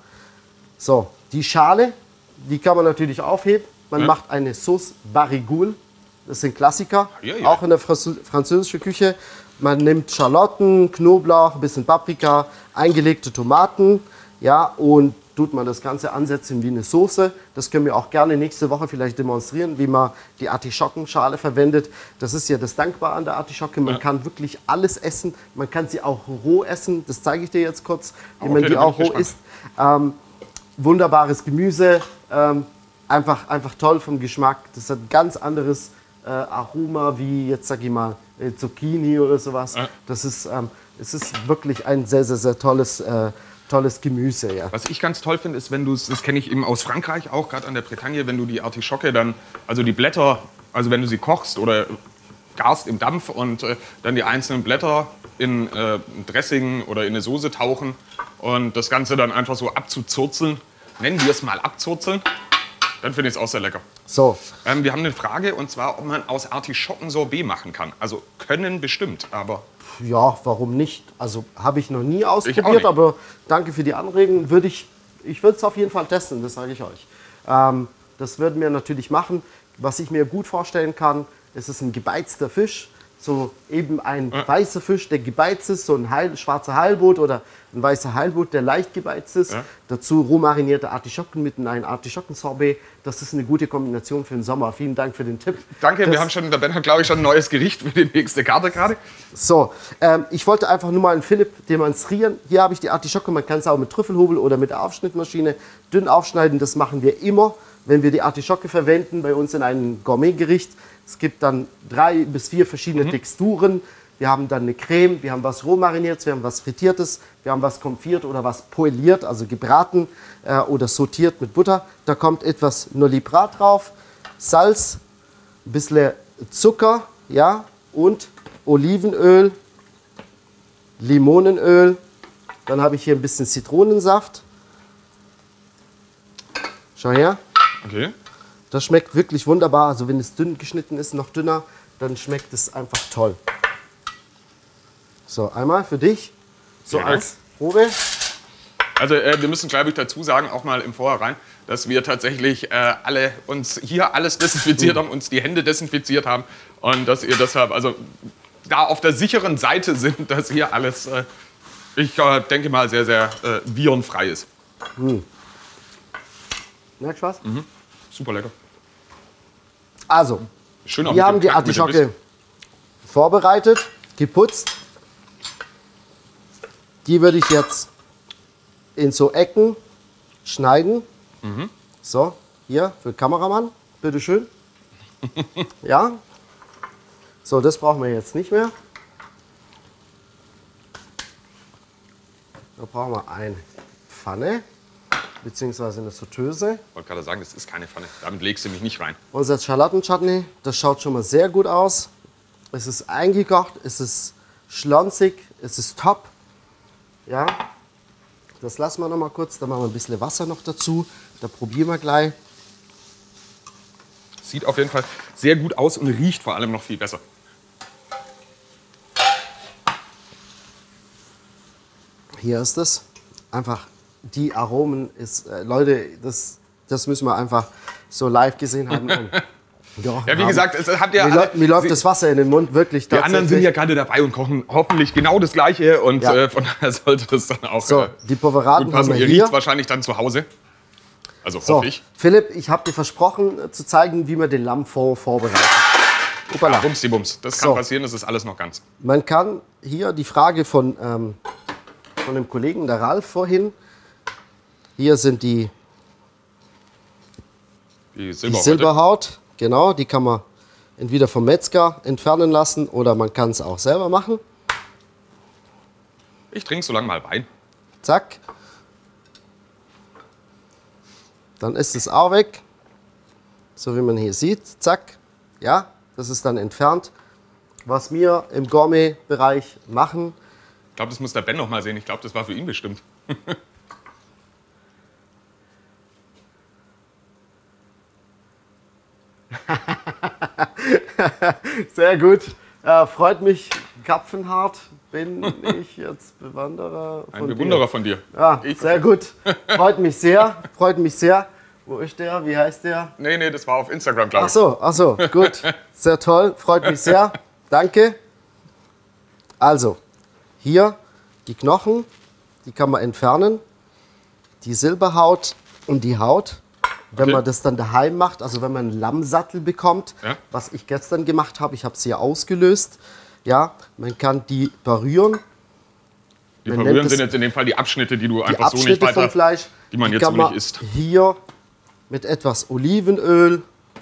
So, die Schale, die kann man natürlich aufheben. Man ja. macht eine Sauce Barigoule. Das sind Klassiker, ja, ja. auch in der französischen Küche. Man nimmt Schalotten, Knoblauch, ein bisschen Paprika, eingelegte Tomaten, ja, und tut man das Ganze ansetzen wie eine Soße. Das können wir auch gerne nächste Woche vielleicht demonstrieren, wie man die Artischockenschale verwendet. Das ist ja das Dankbare an der Artischocke. Man ja. kann wirklich alles essen. Man kann sie auch roh essen. Das zeige ich dir jetzt kurz, wie okay, man die auch roh isst. Ähm, wunderbares Gemüse, ähm, einfach, einfach toll vom Geschmack. Das hat ein ganz anderes äh, Aroma wie jetzt, sag ich mal, Zucchini oder sowas. Ja. Das ist, ähm, es ist wirklich ein sehr, sehr, sehr tolles, äh, tolles Gemüse. Ja. Was ich ganz toll finde, ist, wenn du es, das kenne ich eben aus Frankreich auch, gerade an der Bretagne, wenn du die Artischocke dann, also die Blätter, also wenn du sie kochst oder garst im Dampf und äh, dann die einzelnen Blätter in äh, ein Dressing oder in eine Soße tauchen und das Ganze dann einfach so abzuzurzeln, nennen wir es mal abzurzeln, dann finde ich es auch sehr lecker. So. Ähm, wir haben eine Frage, und zwar, ob man aus Artischocken Sorbet machen kann. Also können bestimmt, aber... Ja, warum nicht? Also habe ich noch nie ausprobiert, aber danke für die Anregung. Würde ich ich würde es auf jeden Fall testen, das sage ich euch. Ähm, das würden wir natürlich machen. Was ich mir gut vorstellen kann, ist es ein gebeizter Fisch. So eben ein ja. weißer Fisch, der gebeizt ist, so ein Heil, schwarzer Heilbutt oder ein weißer Heilbutt, der leicht gebeizt ist. Ja. Dazu roh marinierte Artischocken mit einem Artischockensorbet. Das ist eine gute Kombination für den Sommer. Vielen Dank für den Tipp. Danke, das, wir haben schon, der Ben hat, glaube ich, schon ein neues Gericht für die nächste Karte gerade. So, ähm, ich wollte einfach nur mal einen Philipp demonstrieren. Hier habe ich die Artischocke, man kann es auch mit Trüffelhobel oder mit der Aufschnittmaschine dünn aufschneiden. Das machen wir immer, wenn wir die Artischocke verwenden bei uns in einem Gourmetgericht. Es gibt dann drei bis vier verschiedene mhm. Texturen. Wir haben dann eine Creme, wir haben was roh mariniertes, wir haben was frittiertes, wir haben was konfiert oder was poêliert, also gebraten äh, oder sautiert mit Butter. Da kommt etwas Nolibrat drauf, Salz, ein bisschen Zucker, ja, und Olivenöl, Limonenöl. Dann habe ich hier ein bisschen Zitronensaft. Schau her. Okay. Das schmeckt wirklich wunderbar. Also wenn es dünn geschnitten ist, noch dünner, dann schmeckt es einfach toll. So, einmal für dich. So Vielen als Probe. Also äh, wir müssen, glaube ich, dazu sagen, auch mal im Vorhinein, dass wir tatsächlich äh, alle uns hier alles desinfiziert mhm. haben, uns die Hände desinfiziert haben und dass ihr deshalb also da auf der sicheren Seite sind, dass hier alles, äh, ich äh, denke mal, sehr, sehr äh, virenfrei ist. Mhm. Merkst du was? Mhm. Super lecker. Also, Schön auch wir haben die Artischocke vorbereitet, geputzt. Die würde ich jetzt in so Ecken schneiden. Mhm. So, hier für den Kameramann, bitteschön. Ja. So, das brauchen wir jetzt nicht mehr. Da brauchen wir eine Pfanne, beziehungsweise eine Sauteuse. Ich wollte gerade sagen, das ist keine Pfanne. Damit legst du mich nicht rein. Unser Schalotten-Chutney, das schaut schon mal sehr gut aus. Es ist eingekocht, es ist schlonzig, es ist top. Ja, das lassen wir noch mal kurz. Dann machen wir ein bisschen Wasser noch dazu. Da probieren wir gleich. Sieht auf jeden Fall sehr gut aus und riecht vor allem noch viel besser. Hier ist es. Einfach die Aromen ist, äh, Leute, das, das müssen wir einfach so live gesehen haben. Ja, ja, wie gesagt, es hat ja mir, alle, mir läuft das Wasser in den Mund, wirklich. Die anderen sind ja gerade dabei und kochen hoffentlich genau das Gleiche und ja. äh, von daher sollte das dann auch so, äh, die Poveraden gut passen. haben wir Ihr hier. riecht wahrscheinlich dann zu Hause, also so, hoffe ich. Philipp, ich habe dir versprochen äh, zu zeigen, wie man den Lammfond vorbereitet. Ja, bums die Bums, das kann so. passieren, das ist alles noch ganz. Man kann hier die Frage von, ähm, von dem Kollegen, der Ralf vorhin, hier sind die Die Die Silberhaut. Silberhaut, genau, die kann man entweder vom Metzger entfernen lassen oder man kann es auch selber machen. Ich trinke so lange mal Wein. Zack. Dann ist es auch weg. So wie man hier sieht. Zack. Ja, das ist dann entfernt. Was wir im Gourmet-Bereich machen. Ich glaube, das muss der Ben noch mal sehen. Ich glaube, das war für ihn bestimmt. Sehr gut. Äh, freut mich, Kapfenhardt. Bin ich jetzt Bewanderer von Ein Bewunderer dir? von dir. Ja, Ich- sehr gut. Freut mich sehr. Freut mich sehr. Wo ist der? Wie heißt der? Nee, nee, das war auf Instagram, glaube Ach ich. so, ach so, gut. Sehr toll. Freut mich sehr. Danke. Also, hier die Knochen, die kann man entfernen. Die Silberhaut und die Haut. Wenn Okay. man das dann daheim macht, also wenn man einen Lammsattel bekommt, Ja. was ich gestern gemacht habe, ich habe es hier ausgelöst. Ja, man kann die parieren. Die Man Verrühren nennt sind es- jetzt in dem Fall die Abschnitte, die du Die einfach so nicht Abschnitte vom weiter, Fleisch, die man jetzt kann so nicht man isst. hier mit etwas Olivenöl,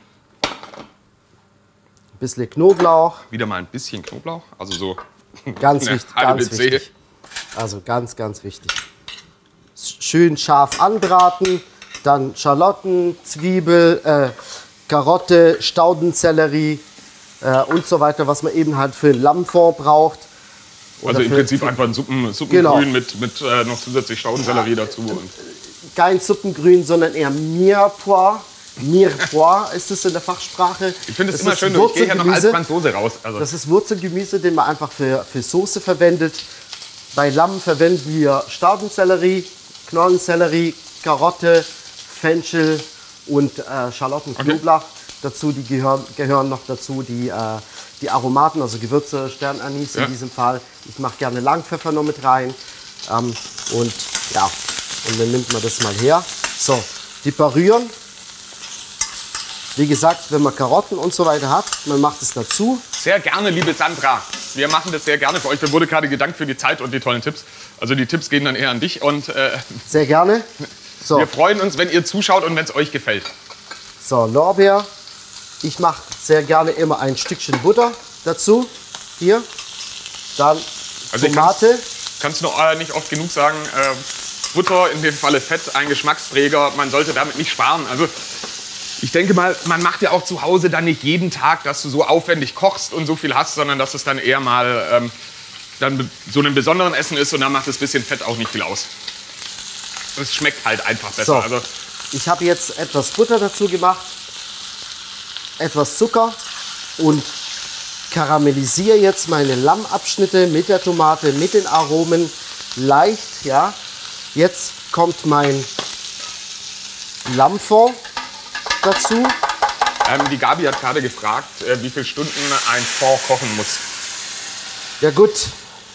ein bisschen Knoblauch, Wieder mal ein bisschen Knoblauch, also so ganz eine wichtig, halbe ganz Zehe. wichtig. Also ganz, ganz wichtig. Schön scharf anbraten, dann Schalotten, Zwiebel, äh, Karotte, Staudensellerie äh, und so weiter, was man eben halt für ein Lammfond braucht. Also Oder im für- Prinzip für- einfach ein Suppen, Suppengrün Genau. mit, mit äh, noch zusätzlich Staudensellerie dazu. Und Kein Suppengrün, sondern eher Mirepoix. Mirepoix ist es in der Fachsprache. ich finde es Das immer ist schön, ich gehe ja noch als Wurzelgemüse. Franzose raus. Also Das ist Wurzelgemüse, den man einfach für, für Soße verwendet. Bei Lamm verwenden wir Staudensellerie, Knollensellerie, Karotte, Fenchel und äh, Schalotten, Okay. Knoblauch. Dazu die gehören, gehören noch dazu die, äh, die Aromaten, also Gewürze, Sternanis Ja. in diesem Fall. Ich mache gerne Langpfeffer noch mit rein. Ähm, und ja, und dann nimmt man das mal her. So, die parieren. Wie gesagt, wenn man Karotten und so weiter hat, man macht es dazu. sehr gerne, liebe Sandra. Wir machen das sehr gerne für euch. Mir wurde gerade gedankt für die Zeit und die tollen Tipps. Also die Tipps gehen dann eher an dich und äh, Sehr gerne. So, wir freuen uns, wenn ihr zuschaut und wenn es euch gefällt. so Lorbeer. Ich mache sehr gerne immer ein Stückchen Butter dazu. Hier. Dann Also ich Tomate. Kannst du noch äh, nicht oft genug sagen, äh, Butter, in dem Falle Fett, ein Geschmacksträger, man sollte damit nicht sparen. Also ich denke mal, man macht ja auch zu Hause dann nicht jeden Tag, dass du so aufwendig kochst und so viel hast, sondern dass es dann eher mal ähm, dann be- so ein besonderen Essen ist und dann macht das bisschen Fett auch nicht viel aus. Es schmeckt halt einfach besser. So. Also Ich habe jetzt etwas Butter dazu gemacht, etwas Zucker und karamellisiere jetzt meine Lammabschnitte mit der Tomate, mit den Aromen leicht. Ja. Jetzt kommt mein Lammfond dazu. ähm, die Gabi hat gerade gefragt, äh, wie viele Stunden ein Fond kochen muss. Ja gut,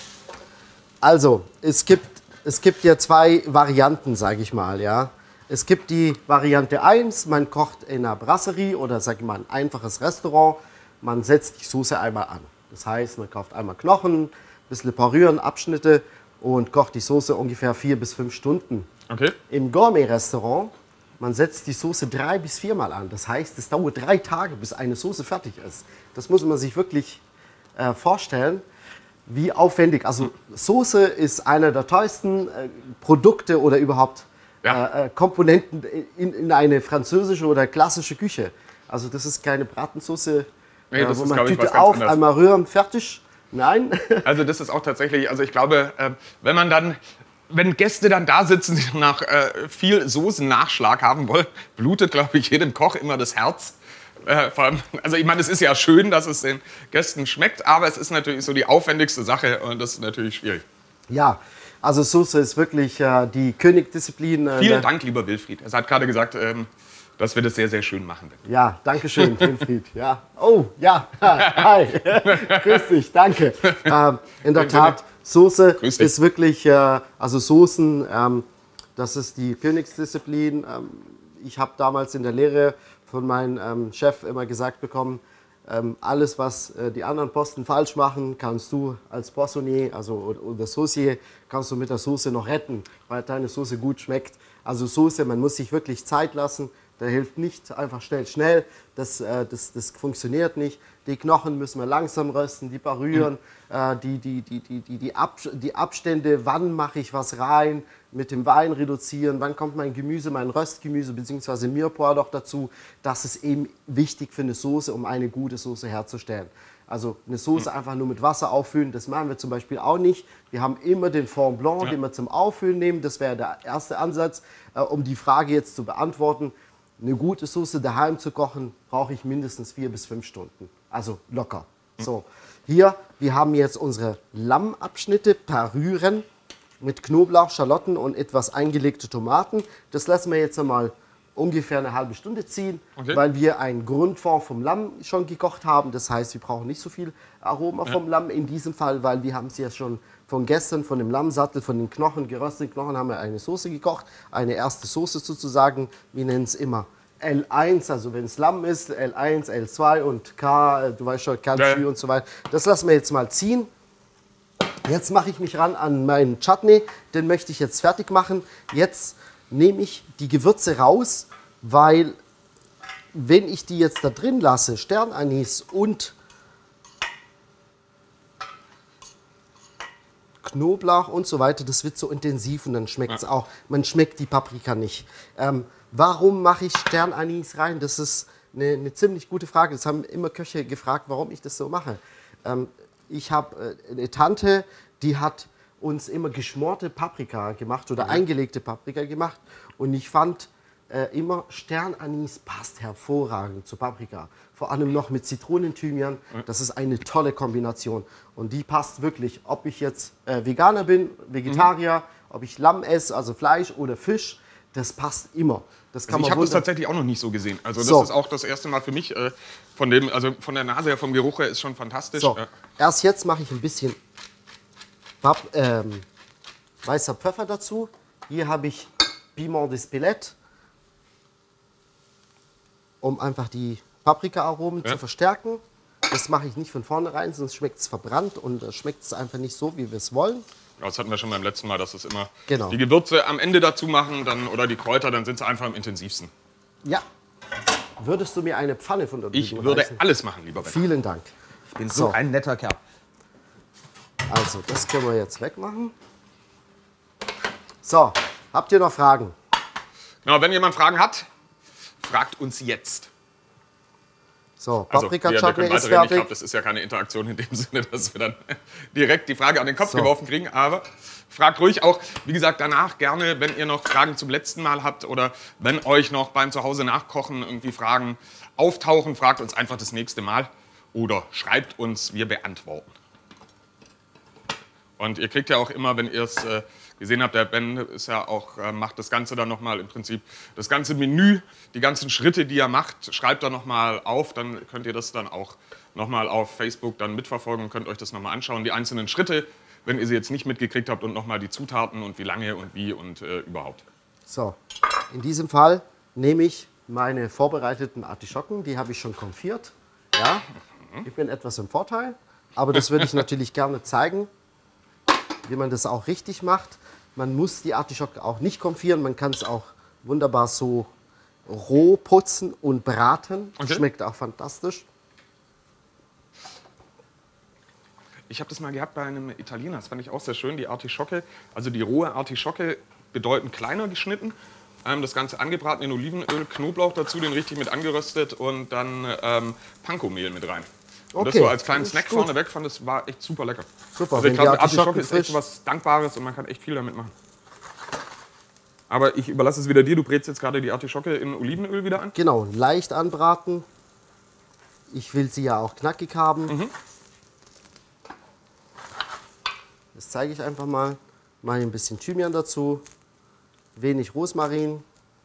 also es gibt, es gibt ja zwei Varianten, sage ich mal. Ja. Es gibt die Variante eins, man kocht in einer Brasserie oder sag ich mal ein einfaches Restaurant. Man setzt die Soße einmal an. Das heißt, man kauft einmal Knochen, ein bisschen parieren, Abschnitte und kocht die Soße ungefähr vier bis fünf Stunden. Okay? Im Gourmet-Restaurant, man setzt die Soße drei bis viermal an. Das heißt, es dauert drei Tage, bis eine Soße fertig ist. Das muss man sich wirklich äh, vorstellen, wie aufwendig. Also Soße ist einer der teuersten äh, Produkte oder überhaupt Ja. äh, äh, Komponenten in, in eine französische oder klassische Küche. Also das ist keine Bratensoße, Nee, das wo ist, man glaub ich, was Tüte ganz auf, anderes. einmal rühren, fertig. Nein. Also das ist auch tatsächlich, also ich glaube, äh, wenn man dann, wenn Gäste dann da sitzen, die nach äh, viel Soßennachschlag haben wollen, blutet, glaube ich, jedem Koch immer das Herz. Äh, vor allem, also ich meine, es ist ja schön, dass es den Gästen schmeckt, aber es ist natürlich so die aufwendigste Sache und das ist natürlich schwierig. Ja, also Soße ist wirklich äh, die Königdisziplin. Äh, Vielen der- Dank, lieber Wilfried. Er hat gerade gesagt, ähm, dass wir das sehr, sehr schön machen. Ja, danke schön, Winfried. Ja. Oh, ja. Hi. Grüß dich, danke. Ähm, in der In dem Sinne, Tat, Soße grüß dich. ist wirklich, äh, also Soßen, ähm, das ist die Königsdisziplin. Ähm, ich habe damals in der Lehre von meinem ähm, Chef immer gesagt bekommen, ähm, alles, was äh, die anderen Posten falsch machen, kannst du als Poissonnier, also oder, oder Saucier, kannst du mit der Soße noch retten, weil deine Soße gut schmeckt. Also Soße, man muss sich wirklich Zeit lassen Der hilft nicht einfach schnell, schnell. Das, äh, das, das funktioniert nicht. Die Knochen müssen wir langsam rösten, die parieren, mhm. äh, die, die, die, die, die, die, Ab die Abstände, wann mache ich was rein, mit dem Wein reduzieren, wann kommt mein Gemüse, mein Röstgemüse bzw. Mirepoix noch dazu. Das ist eben wichtig für eine Soße, um eine gute Soße herzustellen. Also eine Soße einfach nur mit Wasser auffüllen, das machen wir zum Beispiel auch nicht. Wir haben immer den Fond Blanc, ja. den wir zum Auffüllen nehmen. Das wäre der erste Ansatz, äh, um die Frage jetzt zu beantworten. Eine gute Soße daheim zu kochen, brauche ich mindestens vier bis fünf Stunden. Also locker. So, hier, wir haben jetzt unsere Lammabschnitte parieren mit Knoblauch, Schalotten und etwas eingelegte Tomaten. Das lassen wir jetzt einmal ungefähr eine halbe Stunde ziehen, okay. weil wir einen Grundfond vom Lamm schon gekocht haben. Das heißt, wir brauchen nicht so viel Aroma ja. vom Lamm in diesem Fall, weil wir haben es ja schon von gestern, von dem Lammsattel, von den Knochen, gerösteten Knochen, haben wir eine Soße gekocht. Eine erste Soße sozusagen. Wir nennen es immer L eins, also wenn es Lamm ist, L eins, L zwei und K, du weißt schon, Kalbschü ja. und so weiter. Das lassen wir jetzt mal ziehen. Jetzt mache ich mich ran an meinen Chutney. Den möchte ich jetzt fertig machen. Jetzt nehme ich die Gewürze raus, weil wenn ich die jetzt da drin lasse, Sternanis und Knoblauch und so weiter, das wird so intensiv und dann schmeckt es ja. auch. Man schmeckt die Paprika nicht. Ähm, warum mache ich Sternanis rein? Das ist eine, eine ziemlich gute Frage. Das haben immer Köche gefragt, warum ich das so mache. Ähm, ich habe äh, eine Tante, die hat uns immer geschmorte Paprika gemacht oder mhm. eingelegte Paprika gemacht und ich fand äh, immer Sternanis passt hervorragend zu Paprika. Vor allem noch mit Zitronenthymian, mhm. das ist eine tolle Kombination und die passt wirklich, ob ich jetzt äh, Veganer bin, Vegetarier, mhm. ob ich Lamm esse, also Fleisch oder Fisch, das passt immer. Das kann also ich habe das tatsächlich auch noch nicht so gesehen. Also das so. ist auch das erste Mal für mich, äh, von, dem, also von der Nase her, vom Geruch her ist schon fantastisch. So. Äh. Erst jetzt mache ich ein bisschen Pap ähm, weißer Pfeffer dazu. Hier habe ich Piment d'Espelette, um einfach die Paprika-Aromen ja. zu verstärken. Das mache ich nicht von vornherein, sonst schmeckt es verbrannt und äh, schmeckt es einfach nicht so, wie wir es wollen. Das hatten wir schon beim letzten Mal, dass es immer genau. die Gewürze am Ende dazu machen dann, oder die Kräuter, dann sind sie einfach am intensivsten. Ja. Würdest du mir eine Pfanne von der Ich würde reißen? alles machen, lieber Ben. Vielen Dank. Ich bin so, so ein netter Kerl. Also, das können wir jetzt wegmachen. So, habt ihr noch Fragen? Genau, wenn jemand Fragen hat, fragt uns jetzt. So, Paprika-Chutney also, ist fertig. Ich glaube, das ist ja keine Interaktion in dem Sinne, dass wir dann direkt die Frage an den Kopf so. geworfen kriegen. Aber fragt ruhig auch, wie gesagt, danach gerne, wenn ihr noch Fragen zum letzten Mal habt oder wenn euch noch beim Zuhause nachkochen irgendwie Fragen auftauchen, fragt uns einfach das nächste Mal oder schreibt uns, wir beantworten. Und ihr kriegt ja auch immer, wenn ihr es äh, gesehen habt, der Ben ist ja auch, äh, macht das Ganze dann nochmal im Prinzip, das ganze Menü, die ganzen Schritte, die er macht, schreibt er nochmal auf, dann könnt ihr das dann auch nochmal auf Facebook dann mitverfolgen und könnt euch das nochmal anschauen, die einzelnen Schritte, wenn ihr sie jetzt nicht mitgekriegt habt und nochmal die Zutaten und wie lange und wie und äh, überhaupt. So, in diesem Fall nehme ich meine vorbereiteten Artischocken, die habe ich schon konfiert, ja, ich bin etwas im Vorteil, aber das würde ich natürlich gerne zeigen, wie man das auch richtig macht. Man muss die Artischocke auch nicht konfieren, man kann es auch wunderbar so roh putzen und braten. Okay. Schmeckt auch fantastisch. Ich habe das mal gehabt bei einem Italiener, das fand ich auch sehr schön, die Artischocke, also die rohe Artischocke bedeutend kleiner geschnitten, ähm, das Ganze angebraten in Olivenöl, Knoblauch dazu, den richtig mit angeröstet und dann ähm, Panko-Mehl mit rein. Und okay. das so als kleinen Snack vorneweg fand, das war echt super lecker. Super, also ich glaube, Artischocke ist echt was Dankbares und man kann echt viel damit machen. Aber ich überlasse es wieder dir, du brätst jetzt gerade die Artischocke in Olivenöl wieder an. Genau, leicht anbraten. Ich will sie ja auch knackig haben. Mhm. Das zeige ich einfach mal. Mache ein bisschen Thymian dazu, wenig Rosmarin.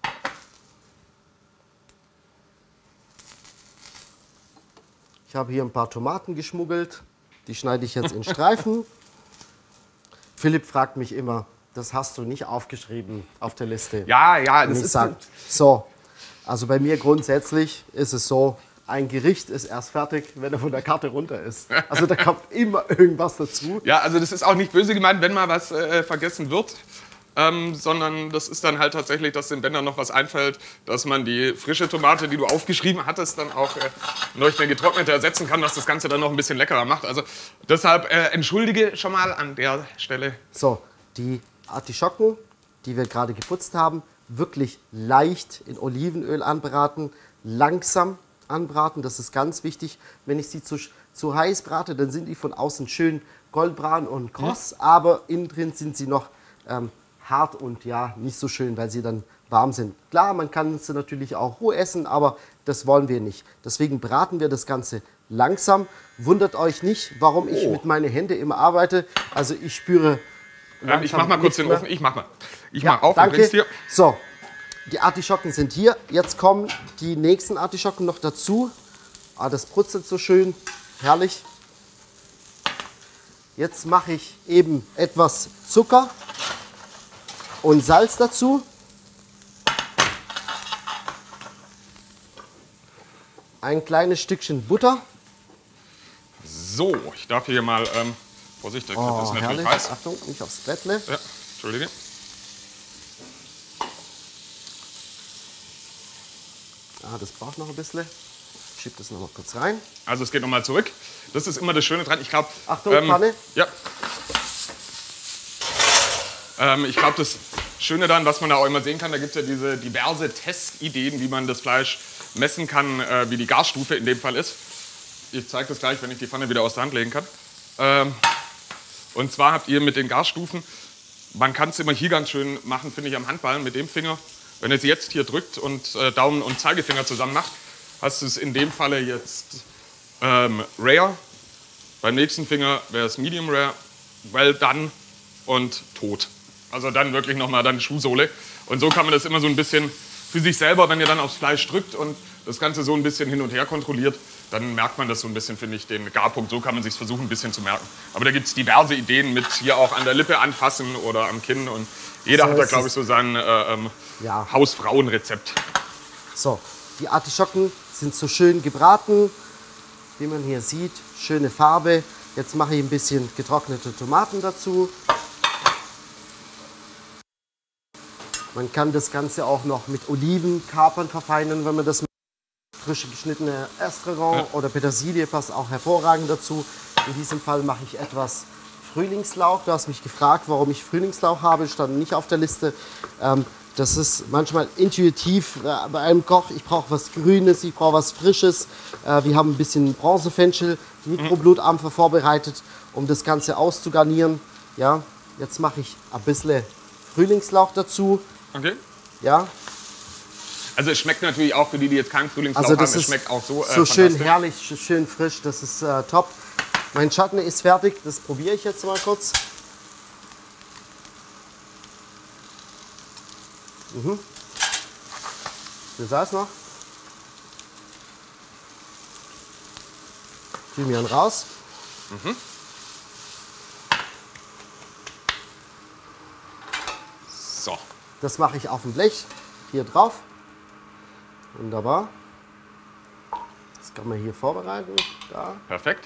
Ich habe hier ein paar Tomaten geschmuggelt, die schneide ich jetzt in Streifen. Philipp fragt mich immer, das hast du nicht aufgeschrieben auf der Liste. Ja, ja, das ich ist sag, so. Also bei mir grundsätzlich ist es so, ein Gericht ist erst fertig, wenn er von der Karte runter ist. Also da kommt immer irgendwas dazu. Ja, also das ist auch nicht böse gemeint, wenn mal was äh, vergessen wird. Ähm, sondern das ist dann halt tatsächlich, dass dem Bender noch was einfällt, dass man die frische Tomate, die du aufgeschrieben hattest, dann auch äh, durch eine getrocknete ersetzen kann, was das Ganze dann noch ein bisschen leckerer macht. Also deshalb äh, entschuldige schon mal an der Stelle. So, die Artischocken, die wir gerade geputzt haben, wirklich leicht in Olivenöl anbraten, langsam anbraten, das ist ganz wichtig. Wenn ich sie zu, zu heiß brate, dann sind die von außen schön goldbraun und kross, ja. aber innen drin sind sie noch ähm, hart und ja, nicht so schön, weil sie dann warm sind. Klar, man kann sie natürlich auch roh essen, aber das wollen wir nicht. Deswegen braten wir das Ganze langsam. Wundert euch nicht, warum ich Oh. mit meinen Händen immer arbeite. Also ich spüre Ähm, ich mach mal kurz den mehr. Ofen. Ich mach mal. Ich Ja, mach auf danke. und bring's dir. So, die Artischocken sind hier. Jetzt kommen die nächsten Artischocken noch dazu. Ah, das brutzelt so schön. Herrlich. Jetzt mache ich eben etwas Zucker und Salz dazu. Ein kleines Stückchen Butter. So, ich darf hier mal, ähm, Vorsicht, der Griff Oh, ist natürlich herrlich. heiß. Achtung, nicht aufs Brettle. Ja, Entschuldige. Ah, das braucht noch ein bisschen. Ich schiebe das noch mal kurz rein. Also es geht nochmal zurück. Das ist immer das Schöne dran. Ich glaube, Achtung, Pfanne. Ja. Ähm, ich glaube, das Schöne daran, was man da auch immer sehen kann, da gibt es ja diese diverse Testideen, wie man das Fleisch messen kann, äh, wie die Garstufe in dem Fall ist. Ich zeige das gleich, wenn ich die Pfanne wieder aus der Hand legen kann. Ähm, und zwar habt ihr mit den Garstufen, man kann es immer hier ganz schön machen, finde ich, am Handballen mit dem Finger. Wenn ihr es jetzt hier drückt und äh, Daumen und Zeigefinger zusammen macht, hast du es in dem Falle jetzt ähm, Rare. Beim nächsten Finger wäre es Medium Rare, Well Done und Tot. Also dann wirklich nochmal dann Schuhsohle. Und so kann man das immer so ein bisschen für sich selber, wenn ihr dann aufs Fleisch drückt und das Ganze so ein bisschen hin und her kontrolliert, dann merkt man das so ein bisschen, finde ich, den Garpunkt. So kann man sich versuchen, ein bisschen zu merken. Aber da gibt es diverse Ideen mit hier auch an der Lippe anfassen oder am Kinn. Und jeder So hat da, ist glaube es. ich, so sein äh, ähm, Ja. Hausfrauenrezept. So, die Artischocken sind so schön gebraten, wie man hier sieht. Schöne Farbe. Jetzt mache ich ein bisschen getrocknete Tomaten dazu. Man kann das Ganze auch noch mit Olivenkapern verfeinern, wenn man das mit frisch geschnittene Estragon Ja. oder Petersilie passt auch hervorragend dazu. In diesem Fall mache ich etwas Frühlingslauch. Du hast mich gefragt, warum ich Frühlingslauch habe, stand nicht auf der Liste. Ähm, das ist manchmal intuitiv äh, bei einem Koch. Ich brauche was Grünes, ich brauche was Frisches. Äh, wir haben ein bisschen Bronzefenchel, Mikroblutampfer vorbereitet, um das Ganze auszugarnieren. Ja, jetzt mache ich ein bisschen Frühlingslauch dazu. Okay. Ja, Also es schmeckt natürlich auch für die, die jetzt keinen Frühlingslauch also das haben, es ist schmeckt auch so, äh, so schön fantastisch. herrlich, sch- schön frisch, das ist äh, top. Mein Schatten ist fertig, das probiere ich jetzt mal kurz. Mhm. Wie Salz noch? Thymian raus. So. Das mache ich auf dem Blech, hier drauf. Wunderbar. Das kann man hier vorbereiten. Da. Perfekt.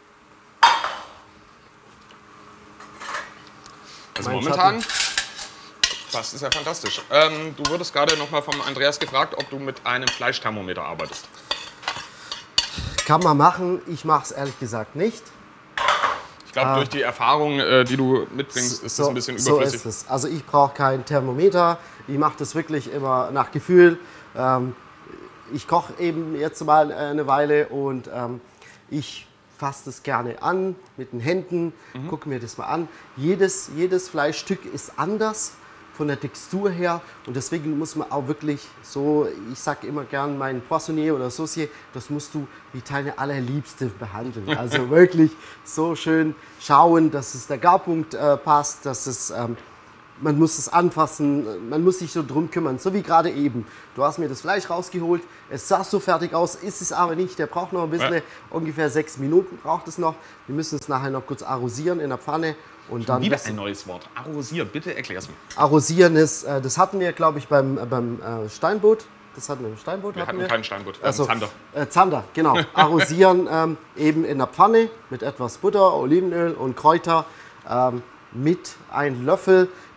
Also Mein momentan, das ist ja fantastisch. Ähm, du wurdest gerade noch mal vom Andreas gefragt, ob du mit einem Fleischthermometer arbeitest. Kann man machen, ich mache es ehrlich gesagt nicht. Ich glaube, durch die Erfahrung, äh, die du mitbringst, ist das ein bisschen überflüssig. So ist es. Also ich brauche kein Thermometer. Ich mache das wirklich immer nach Gefühl. Ähm, ich koche eben jetzt mal eine Weile und ähm, ich fasse das gerne an mit den Händen, Mhm. gucke mir das mal an. Jedes, jedes Fleischstück ist anders von der Textur her und deswegen muss man auch wirklich so, ich sage immer gern mein Poissonnier oder Saucier, das musst du wie deine allerliebste behandeln. Also wirklich so schön schauen, dass es der Garpunkt äh, passt, dass es, ähm, man muss es anfassen, man muss sich so drum kümmern, so wie gerade eben. Du hast mir das Fleisch rausgeholt, es sah so fertig aus, ist es aber nicht, der braucht noch ein bisschen, Ja. ungefähr sechs Minuten braucht es noch. Wir müssen es nachher noch kurz arrosieren in der Pfanne. Und dann Wieder das- ein neues Wort. Arrosieren, bitte erklär's mir. Arrosieren ist, äh, das hatten wir, glaube ich, beim, äh, beim äh, Steinboot. Das hatten wir im Steinboot. Wir hatten keinen Steinbutt, wir hatten Also, Zander. Äh, Zander, genau. Arrosieren ähm, eben in der Pfanne mit etwas Butter, Olivenöl und Kräuter ähm, mit einem Löffel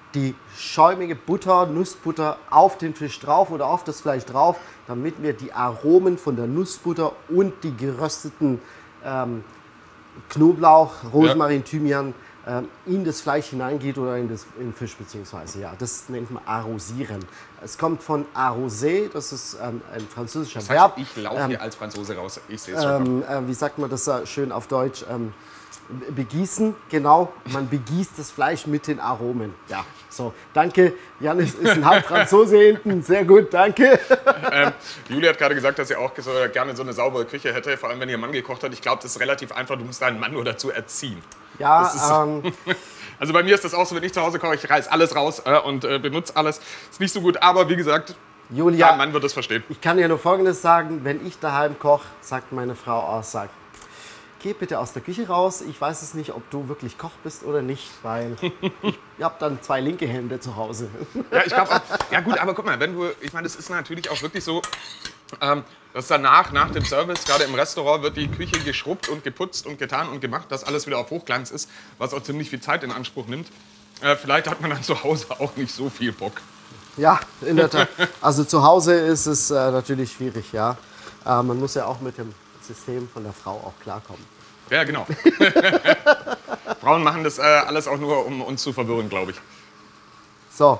die schäumige Butter, Nussbutter auf den Fisch drauf oder auf das Fleisch drauf, damit wir die Aromen von der Nussbutter und die gerösteten ähm, Knoblauch, Rosmarin, ja. Thymian ähm, in das Fleisch hineingeht oder in, das, in den Fisch beziehungsweise. Ja, das nennt man Arrosieren. Es kommt von arroser, das ist ähm, ein französischer das heißt, Verb. Ich laufe ähm, hier als Franzose raus, ich sehe es schon. Ähm, äh, wie sagt man das äh, schön auf Deutsch? Ähm, begießen, genau. Man begießt das Fleisch mit den Aromen. Ja, so. Danke. Janis ist ein Halbfranzose hinten. Sehr gut, danke. Ähm, Julia hat gerade gesagt, dass sie auch so, gerne so eine saubere Küche hätte, vor allem wenn ihr Mann gekocht hat. Ich glaube, das ist relativ einfach. Du musst deinen Mann nur dazu erziehen. Ja, ähm, also bei mir ist das auch so, wenn ich zu Hause koche, ich reiß alles raus äh, und äh, benutze alles. Ist nicht so gut, aber wie gesagt, Julia, dein Mann wird das verstehen. Ich kann dir nur Folgendes sagen, wenn ich daheim koche, sagt meine Frau auch, sagt, geh bitte aus der Küche raus. Ich weiß es nicht, ob du wirklich Koch bist oder nicht, weil ich habe dann zwei linke Hände zu Hause. Ja, ich glaube, ja gut, aber guck mal, wenn du, ich meine, es ist natürlich auch wirklich so, ähm, dass danach, nach dem Service, gerade im Restaurant, wird die Küche geschrubbt und geputzt und getan und gemacht, dass alles wieder auf Hochglanz ist, was auch ziemlich viel Zeit in Anspruch nimmt. Äh, vielleicht hat man dann zu Hause auch nicht so viel Bock. Ja, in der Tat. Also zu Hause ist es äh, natürlich schwierig, ja. Äh, man muss ja auch mit dem System von der Frau auch klarkommen. Ja, genau. Frauen machen das äh, alles auch nur, um uns zu verwirren, glaube ich. So.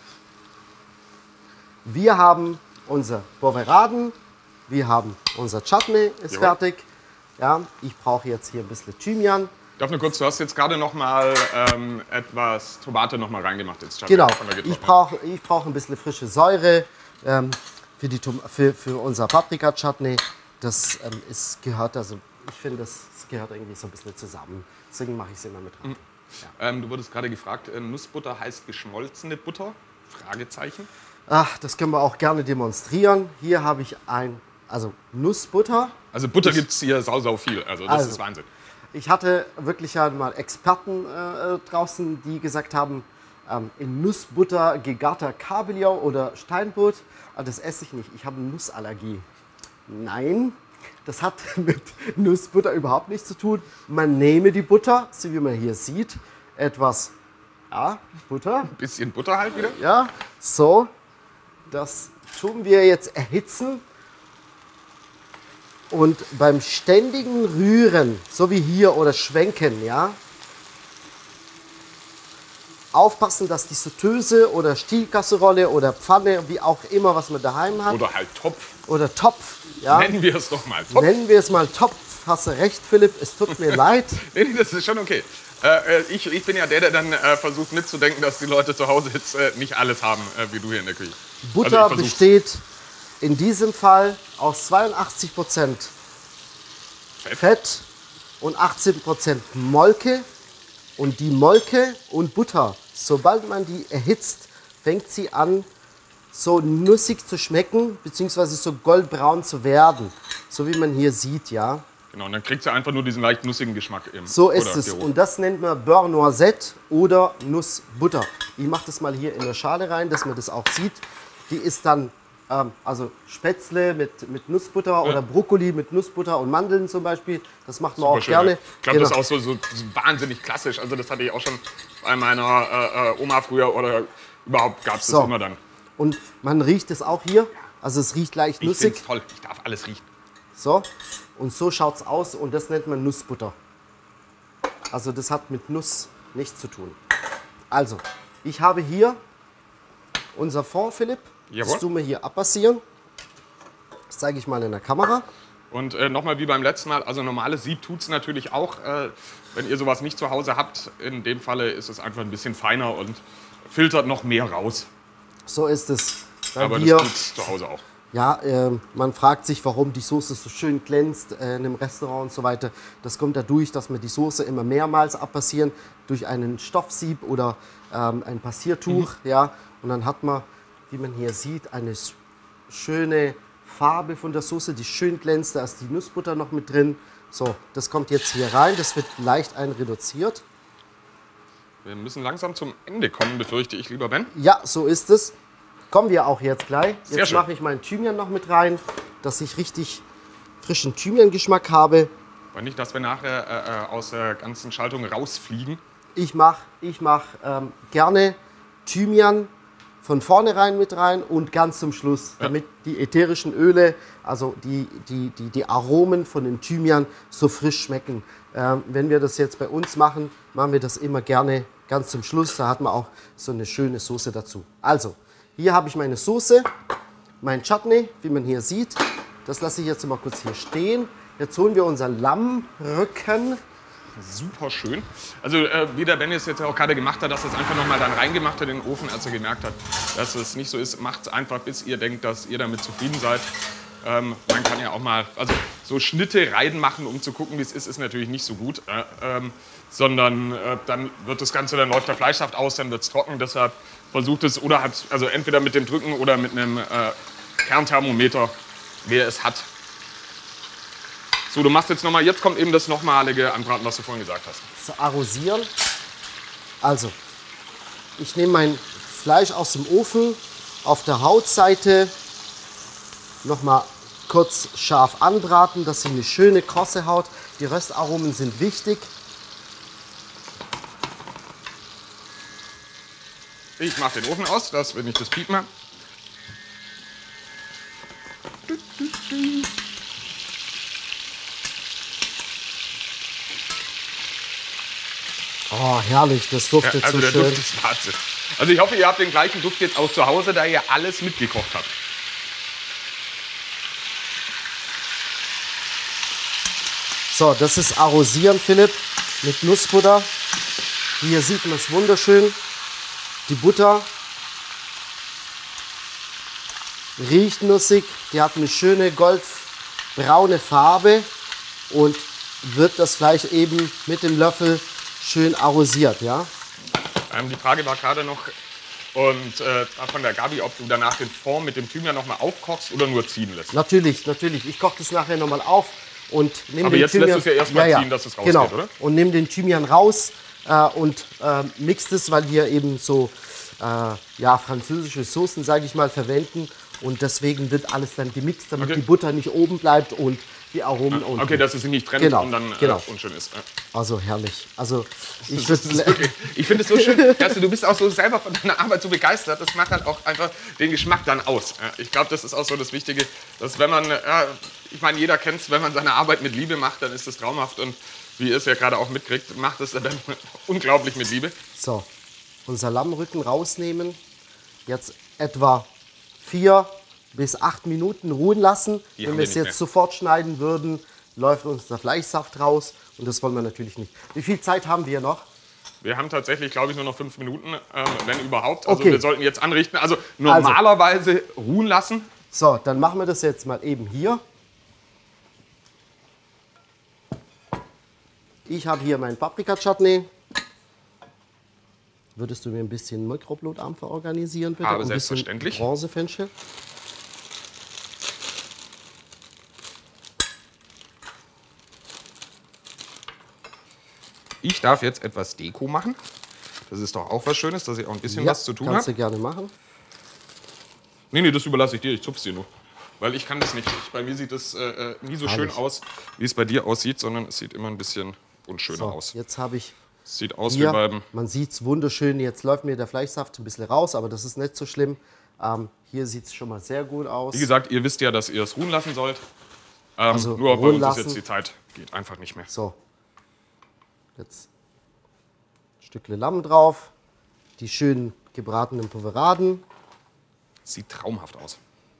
Wir haben unser Boveraden, wir haben unser Chutney, ist Jawohl. fertig. Ja, ich brauche jetzt hier ein bisschen Thymian. Darf nur kurz, du hast jetzt gerade noch mal ähm, etwas Tomate noch mal reingemacht ins Chutney. Genau, ich brauche ich brauch ein bisschen frische Säure ähm, für, die, für, für unser Paprika-Chutney. Das ähm, ist, gehört, also ich finde, das, das gehört irgendwie so ein bisschen zusammen. Deswegen mache ich es immer mit rein. Mhm. Ja. Ähm, du wurdest gerade gefragt, äh, Nussbutter heißt geschmolzene Butter? Fragezeichen. Ach, das können wir auch gerne demonstrieren. Hier habe ich ein, also Nussbutter. Also Butter gibt es hier sau, sau viel, also das also, ist Wahnsinn. Ich hatte wirklich ja mal Experten äh, draußen, die gesagt haben, ähm, in Nussbutter gegarter Kabeljau oder Steinbutt, aber das esse ich nicht, ich habe eine Nussallergie. Nein, das hat mit Nussbutter überhaupt nichts zu tun. Man nehme die Butter, so wie man hier sieht, etwas, ja, Butter. Ein bisschen Butter halt wieder. Ja, so, das tun wir jetzt erhitzen. Und beim ständigen Rühren, so wie hier, oder Schwenken, ja, aufpassen, dass die Sauteuse oder Stielkasserolle oder Pfanne, wie auch immer, was man daheim hat. Oder halt Topf. Oder Topf, ja. Nennen wir es doch mal Topf. Nennen wir es mal Topf. Hast du recht, Philipp, es tut mir leid. Nee, das ist schon okay. Äh, ich, ich bin ja der, der dann äh, versucht mitzudenken, dass die Leute zu Hause jetzt äh, nicht alles haben, äh, wie du hier in der Küche. Butter also besteht in diesem Fall aus zweiundachtzig Prozent Fett. Fett und achtzehn Prozent Molke. Und die Molke und Butter, sobald man die erhitzt, fängt sie an, so nussig zu schmecken, beziehungsweise so goldbraun zu werden. So wie man hier sieht, ja. Genau, und dann kriegt sie einfach nur diesen leicht nussigen Geschmack. Im, so ist es. Und das nennt man Beurre Noisette oder Nussbutter. Ich mache das mal hier in der Schale rein, dass man das auch sieht. Die ist dann, ähm, also Spätzle mit, mit Nussbutter ja. oder Brokkoli mit Nussbutter und Mandeln zum Beispiel. Das macht man Super auch schön, gerne. Ja. Ich glaube, genau. Das ist auch so, so, so wahnsinnig klassisch. Also das hatte ich auch schon bei meiner äh, Oma früher oder überhaupt gab es so. das immer dann. Und man riecht es auch hier. Also es riecht leicht ich nussig. Ich finde es toll. Ich darf alles riechen. So. Und so schaut es aus und das nennt man Nussbutter. Also das hat mit Nuss nichts zu tun. Also, ich habe hier unser Fond, Philipp. Jawohl. Das tun wir hier abpassieren. Das zeige ich mal in der Kamera. Und äh, nochmal wie beim letzten Mal, also normales Sieb tut es natürlich auch, äh, wenn ihr sowas nicht zu Hause habt. In dem Falle ist es einfach ein bisschen feiner und filtert noch mehr raus. So ist es. Aber das tut es zu Hause auch. Ja, äh, man fragt sich, warum die Soße so schön glänzt äh, in einem Restaurant und so weiter. Das kommt dadurch, dass wir die Soße immer mehrmals abpassieren durch einen Stoffsieb oder ähm, ein Passiertuch. Mhm. Ja, und dann hat man, wie man hier sieht, eine schöne Farbe von der Soße, die schön glänzt. Da ist die Nussbutter noch mit drin. So, das kommt jetzt hier rein. Das wird leicht einreduziert. Wir müssen langsam zum Ende kommen, befürchte ich, lieber Ben. Ja, so ist es. Kommen wir auch jetzt gleich. Jetzt mache ich meinen Thymian noch mit rein, dass ich richtig frischen Thymian-Geschmack habe. Und nicht, dass wir nachher äh, aus der ganzen Schaltung rausfliegen. Ich mache ich mach, ähm, gerne Thymian von vornherein mit rein und ganz zum Schluss, damit die ätherischen Öle, also die, die, die, die Aromen von dem Thymian so frisch schmecken. Ähm, wenn wir das jetzt bei uns machen, machen wir das immer gerne ganz zum Schluss. Da hat man auch so eine schöne Soße dazu. Also, hier habe ich meine Soße, mein Chutney, wie man hier sieht. Das lasse ich jetzt mal kurz hier stehen. Jetzt holen wir unser Lammrücken. Super schön. Also äh, wie der Benny es jetzt auch gerade gemacht hat, dass er es einfach nochmal dann reingemacht hat in den Ofen, als er gemerkt hat, dass es nicht so ist. Macht es einfach, bis ihr denkt, dass ihr damit zufrieden seid. Ähm, man kann ja auch mal, also so Schnitte reinmachen, um zu gucken, wie es ist, ist natürlich nicht so gut. Äh, ähm, sondern äh, dann wird das Ganze, dann läuft der Fleischsaft aus, dann wird es trocken. Deshalb versucht es, oder hat, also entweder mit dem Drücken oder mit einem äh, Kernthermometer, wer es hat. So, du machst jetzt nochmal, jetzt kommt eben das nochmalige Anbraten, was du vorhin gesagt hast. So, arrosieren. Also, ich nehme mein Fleisch aus dem Ofen, auf der Hautseite nochmal kurz scharf anbraten, dass sie eine schöne krosse Haut. Die Röstaromen sind wichtig. Ich mache den Ofen aus, dass wir nicht das Piepen haben. Oh, herrlich, das duftet ja, also so der schön. Duft ist Wahnsinn. Also ich hoffe, ihr habt den gleichen Duft jetzt auch zu Hause, da ihr alles mitgekocht habt. So, das ist Arrosieren, Philipp, mit Nussbutter. Hier sieht man es wunderschön. Die Butter riecht nussig, die hat eine schöne goldbraune Farbe und wird das Fleisch eben mit dem Löffel schön arrosiert, ja? Ähm, die Frage war gerade noch und äh, von der Gabi, ob du danach den Fond mit dem Thymian noch mal aufkochst oder nur ziehen lässt. Natürlich, natürlich. Ich koche das nachher noch mal auf und nehme Aber den jetzt Thymian. lässt du es ja erstmal ja, ja. ziehen, dass es rausgeht, genau. oder? Und nehme den Thymian raus äh, und äh, mixt es, weil wir eben so äh, ja, französische Soßen, sage ich mal, verwenden. Und deswegen wird alles dann gemixt, damit Okay. die Butter nicht oben bleibt und die Aromen unten. Okay, dass es sich nicht trennt Genau, und dann genau. äh, unschön ist. Ja. Also herrlich. Also ich Das ist würde wirklich- Ich finde es so schön, dass du, du bist auch so selber von deiner Arbeit so begeistert. Das macht halt auch einfach den Geschmack dann aus. Ja, ich glaube, das ist auch so das Wichtige, dass wenn man, ja, ich meine, jeder kennt es, wenn man seine Arbeit mit Liebe macht, dann ist das traumhaft. Und wie ihr es ja gerade auch mitkriegt, macht es dann unglaublich mit Liebe. So, unser Lammrücken rausnehmen. Jetzt etwa vier bis acht Minuten ruhen lassen. Die Wenn haben wir wir es nicht jetzt mehr. sofort schneiden würden, läuft uns der Fleischsaft raus und das wollen wir natürlich nicht. Wie viel Zeit haben wir noch? Wir haben tatsächlich, glaube ich, nur noch fünf Minuten, ähm, wenn überhaupt. Also Okay. wir sollten jetzt anrichten. Also normalerweise ruhen lassen. So, dann machen wir das jetzt mal eben hier. Ich habe hier meinen Paprika-Chutney. Würdest du mir ein bisschen Mikroblutarmpfer organisieren, bitte? Aber Und ein bisschen selbstverständlich. Bronzefenchel. Ich darf jetzt etwas Deko machen. Das ist doch auch was Schönes, dass ich auch ein bisschen Ja, was zu tun kannst habe. du gerne machen. Nee, nee, das überlasse ich dir. Ich zupfe sie nur. Weil ich kann das nicht. Ich, bei mir sieht das äh, äh, nie so schön Herrlich. aus, wie es bei dir aussieht, sondern es sieht immer ein bisschen unschöner So, aus. jetzt habe ich Es sieht aus wie hier, beim... man sieht es wunderschön, jetzt läuft mir der Fleischsaft ein bisschen raus, aber das ist nicht so schlimm. Ähm, hier sieht es schon mal sehr gut aus. Wie gesagt, ihr wisst ja, dass ihr es ruhen lassen sollt. Ähm, Also nur bei ruhen uns lassen. ist jetzt die Zeit. Geht einfach nicht mehr. So, jetzt ein Stückle Lamm drauf, die schön gebratenen Poveraden. Sieht traumhaft aus.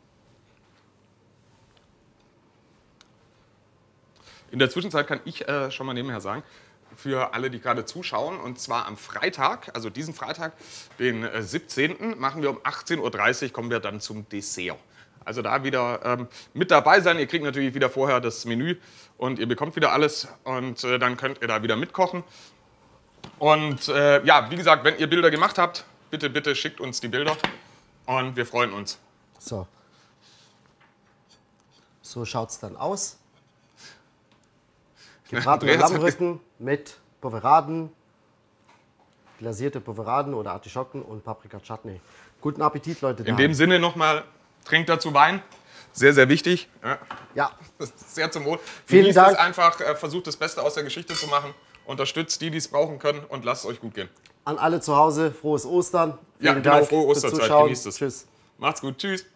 In der Zwischenzeit kann ich äh, schon mal nebenher sagen, für alle, die gerade zuschauen, und zwar am Freitag, also diesen Freitag, den äh, siebzehnten, machen wir um achtzehn Uhr dreißig, kommen wir dann zum Dessert. Also da wieder ähm, mit dabei sein. Ihr kriegt natürlich wieder vorher das Menü und ihr bekommt wieder alles und äh, dann könnt ihr da wieder mitkochen. Und äh, ja, wie gesagt, wenn ihr Bilder gemacht habt, bitte, bitte schickt uns die Bilder und wir freuen uns. So, so schaut es dann aus. Gebratener Andreas- Lammrücken mit Poveraden, glasierte Poveraden oder Artischocken und Paprika-Chutney. Guten Appetit, Leute. In dem Sinne nochmal, trinkt dazu Wein. Sehr, sehr wichtig. Ja, Ja, das ist sehr zum Wohl. Vielen Genießt Dank. es einfach, äh, versucht das Beste aus der Geschichte zu machen. Unterstützt die, die es brauchen können und lasst es euch gut gehen. An alle zu Hause, frohes Ostern. Ja, Vielen genau, Dank frohe fürs Osterzeit. Zuschauen. Genießt es. Tschüss. Macht's gut. Tschüss.